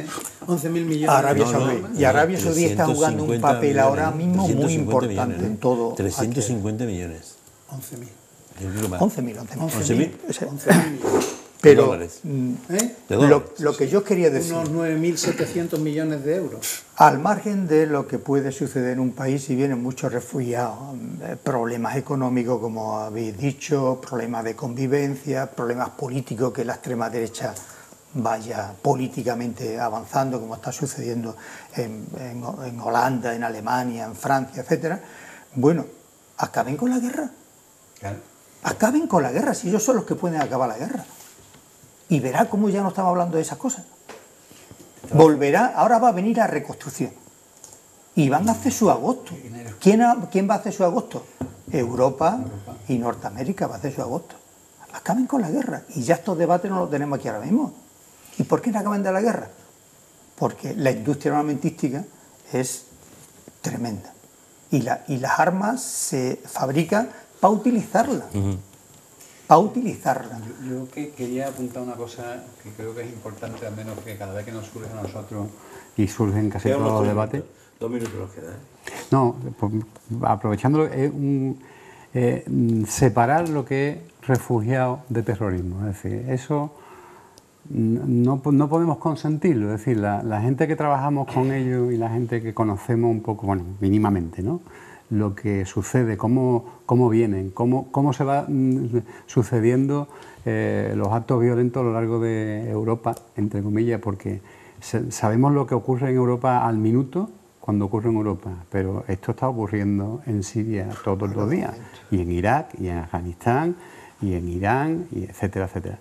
Speaker 7: once mil millones.
Speaker 4: Arabia
Speaker 3: No, no,
Speaker 4: Saudí.
Speaker 3: no,
Speaker 4: y Arabia Saudí está jugando un
Speaker 3: trescientos cincuenta
Speaker 4: papel ahora
Speaker 3: millones,
Speaker 4: mismo muy
Speaker 3: trescientos cincuenta
Speaker 4: importante
Speaker 3: millones,
Speaker 4: en todo.
Speaker 3: trescientos
Speaker 4: aquel.
Speaker 3: cincuenta millones.
Speaker 7: once mil.
Speaker 3: Yo creo que más.
Speaker 4: once mil,
Speaker 3: once mil.
Speaker 7: once mil millones.
Speaker 4: Pero
Speaker 3: dólares.
Speaker 4: mm,
Speaker 7: ¿Eh?
Speaker 3: De
Speaker 4: lo,
Speaker 3: dólares.
Speaker 4: lo que yo quería decir,
Speaker 7: Unos nueve mil setecientos millones de euros.
Speaker 4: al margen de lo que puede suceder en un país si vienen muchos refugiados, eh, problemas económicos, como habéis dicho, problemas de convivencia, problemas políticos, que la extrema derecha vaya políticamente avanzando, como está sucediendo en, en, en Holanda, en Alemania, en Francia, etcétera. Bueno, acaben con la guerra.
Speaker 5: Claro.
Speaker 4: Acaben con la guerra, si ellos son los que pueden acabar la guerra. Y verá cómo ya no estamos hablando de esas cosas. Volverá, ahora va a venir la reconstrucción. Y van a hacer su agosto. ¿Quién, ha- quién va a hacer su agosto? Europa y Norteamérica va a hacer su agosto. Acaben con la guerra. Y ya estos debates no los tenemos aquí ahora mismo. ¿Y por qué no acaban de la guerra? Porque la industria armamentística es tremenda. Y, la, y las armas se fabrican para utilizarlas. Para utilizarlas.
Speaker 6: Yo, yo que quería apuntar una cosa que creo que es importante, al menos que cada vez que nos surge a nosotros, y surgen casi
Speaker 3: Quedan
Speaker 6: todos
Speaker 3: unos
Speaker 6: los
Speaker 3: tres
Speaker 6: debates.
Speaker 3: minutos. Dos minutos nos quedan. ¿eh?
Speaker 6: No, pues, aprovechándolo, es un, eh, mm, separar lo que es refugiado de terrorismo. Es decir, eso mm, no, no podemos consentirlo. Es decir, la, la gente que trabajamos con ellos y la gente que conocemos un poco, bueno, mínimamente, ¿no?, lo que sucede, cómo, cómo vienen, cómo, cómo se va mm, sucediendo eh, los actos violentos a lo largo de Europa, entre comillas, porque se, sabemos lo que ocurre en Europa al minuto cuando ocurre en Europa, pero esto está ocurriendo en Siria todos los días, y en Irak, y en Afganistán, y en Irán, y etcétera, etcétera.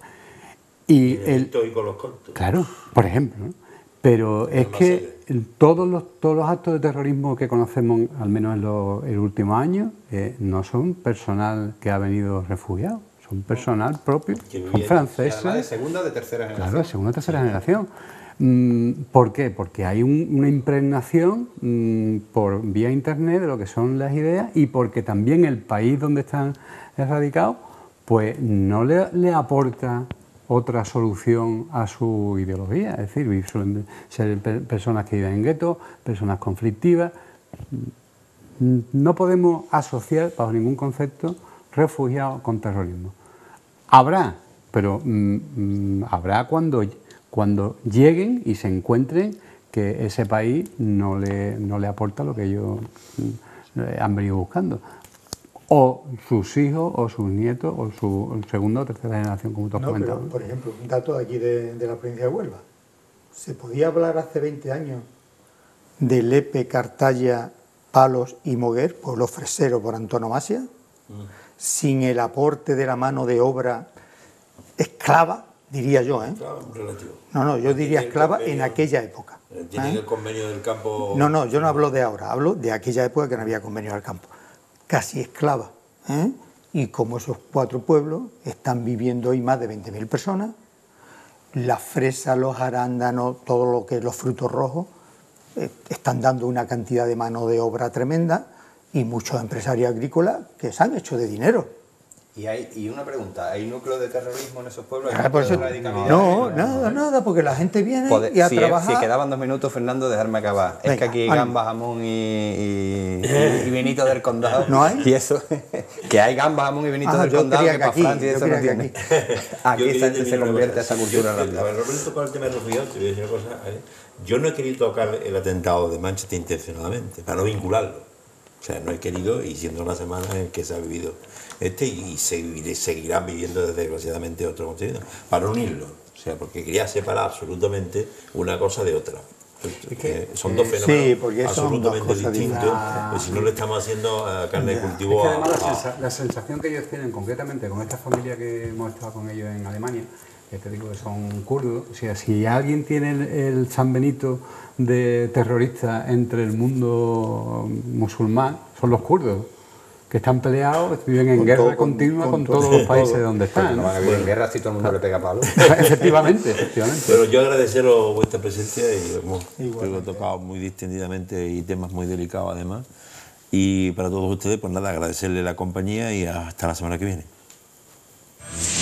Speaker 6: Y el,
Speaker 3: Y con los cortos.
Speaker 6: claro, por ejemplo, ¿no? Pero es que todos los, todos los actos de terrorismo que conocemos, al menos en los el último año, eh, no son personal que ha venido refugiado, son personal propio,
Speaker 3: Que
Speaker 6: son
Speaker 3: viene-
Speaker 6: franceses.
Speaker 5: Además de segunda o de tercera generación.
Speaker 6: Claro, de segunda o tercera generación. Mm, ¿Por qué? Porque hay un- una impregnación mm, por vía internet de lo que son las ideas, y porque también el país donde están erradicados pues no le, le aporta otra solución a su ideología. Es decir, suelen ser pe- personas que viven en guetos, personas conflictivas. Mm, No podemos asociar bajo ningún concepto refugiados con terrorismo. Habrá, pero mm, mm, habrá cuando, cuando lleguen y se encuentren que ese país no le, no le aporta lo que ellos mm, han venido buscando. O sus hijos, o sus nietos, o su segunda o tercera generación, como tú has
Speaker 4: No, pero,
Speaker 6: comentado.
Speaker 4: por ejemplo, un dato de aquí de, de la provincia de Huelva. ¿Se podía hablar hace veinte años de Lepe, Cartaya, Palos y Moguer, pueblo fresero por antonomasia, sin el aporte de la mano de obra esclava, diría yo, ¿eh?
Speaker 3: Claro, relativo.
Speaker 4: No, no, yo diría
Speaker 3: Tienen
Speaker 4: esclava
Speaker 3: convenio-
Speaker 4: en aquella época.
Speaker 3: Tienen
Speaker 4: ¿eh?
Speaker 3: el convenio del campo.
Speaker 4: No, no, yo no hablo de ahora, hablo de aquella época que no había convenio al campo. Casi esclava. ¿eh? Y como esos cuatro pueblos están viviendo hoy más de veinte mil personas, las fresas, los arándanos, todo lo que es los frutos rojos, eh, están dando una cantidad de mano de obra tremenda, y muchos empresarios agrícolas que se han hecho de dinero.
Speaker 5: Y, hay, y una pregunta, ¿hay núcleos de terrorismo en esos pueblos? ¿Hay
Speaker 4: Ah, por
Speaker 5: núcleos
Speaker 4: eso-
Speaker 5: de radicalidad?
Speaker 4: no, nada, nada, porque la gente viene
Speaker 5: Poder-
Speaker 4: y a
Speaker 5: si,
Speaker 4: trabajar.
Speaker 5: si quedaban dos minutos, Fernando, dejarme acabar. es
Speaker 4: Venga,
Speaker 5: que aquí hay
Speaker 4: ánimo.
Speaker 5: gambas, jamón y, y, y- y vinito del condado.
Speaker 4: ¿No hay?
Speaker 5: Y eso, que hay gambas, jamón y vinito
Speaker 4: Ah,
Speaker 5: del
Speaker 4: yo
Speaker 5: condado,
Speaker 4: creía
Speaker 5: que
Speaker 4: que
Speaker 5: para
Speaker 4: aquí,
Speaker 5: Francia
Speaker 4: yo
Speaker 5: eso no
Speaker 4: creía que
Speaker 5: tiene.
Speaker 4: aquí.
Speaker 5: Aquí
Speaker 3: Yo
Speaker 5: se,
Speaker 3: quería
Speaker 5: se
Speaker 3: decir una
Speaker 5: convierte
Speaker 3: cosa.
Speaker 5: esa cultura
Speaker 3: Yo-
Speaker 5: rápida.
Speaker 3: A ver, Roberto, con el tema de los refugiados, te voy a decir una cosa. ¿eh? Yo no he querido tocar el atentado de Manchester intencionadamente, para no vincularlo. O sea, no he querido, y siendo una semana en que se ha vivido este, y seguir, seguirán viviendo desgraciadamente otro contenido, para no unirlo. O sea, porque quería separar absolutamente una cosa de otra. Eh, son dos fenómenos
Speaker 4: sí, porque son dos
Speaker 3: absolutamente
Speaker 4: cosas
Speaker 3: distintos.
Speaker 4: distintas.
Speaker 3: Pues si no le estamos haciendo eh, carne de
Speaker 6: Es
Speaker 3: cultivo
Speaker 6: que
Speaker 3: a-
Speaker 6: además la,
Speaker 3: a-
Speaker 6: sensa- la sensación que ellos tienen, concretamente con esta familia que hemos estado con ellos en Alemania, que te digo que son kurdos, o sea, si alguien tiene el, el San Benito de terrorista entre el mundo musulmán, son los kurdos, que están peleados, viven en
Speaker 4: Con
Speaker 6: guerra
Speaker 4: todo, con-
Speaker 6: continua con,
Speaker 4: con
Speaker 6: todos
Speaker 4: todo,
Speaker 6: los países
Speaker 4: todo.
Speaker 6: donde
Speaker 5: Porque
Speaker 6: están.
Speaker 5: no
Speaker 6: ¿no?
Speaker 5: van a vivir en guerra si todo el mundo le pega palo.
Speaker 6: efectivamente, efectivamente.
Speaker 3: Pero yo agradeceros vuestra presencia y hemos
Speaker 4: Igualmente.
Speaker 3: creo que he tocado muy distendidamente y temas muy delicados además. Y para todos ustedes, pues nada, agradecerles la compañía y hasta la semana que viene.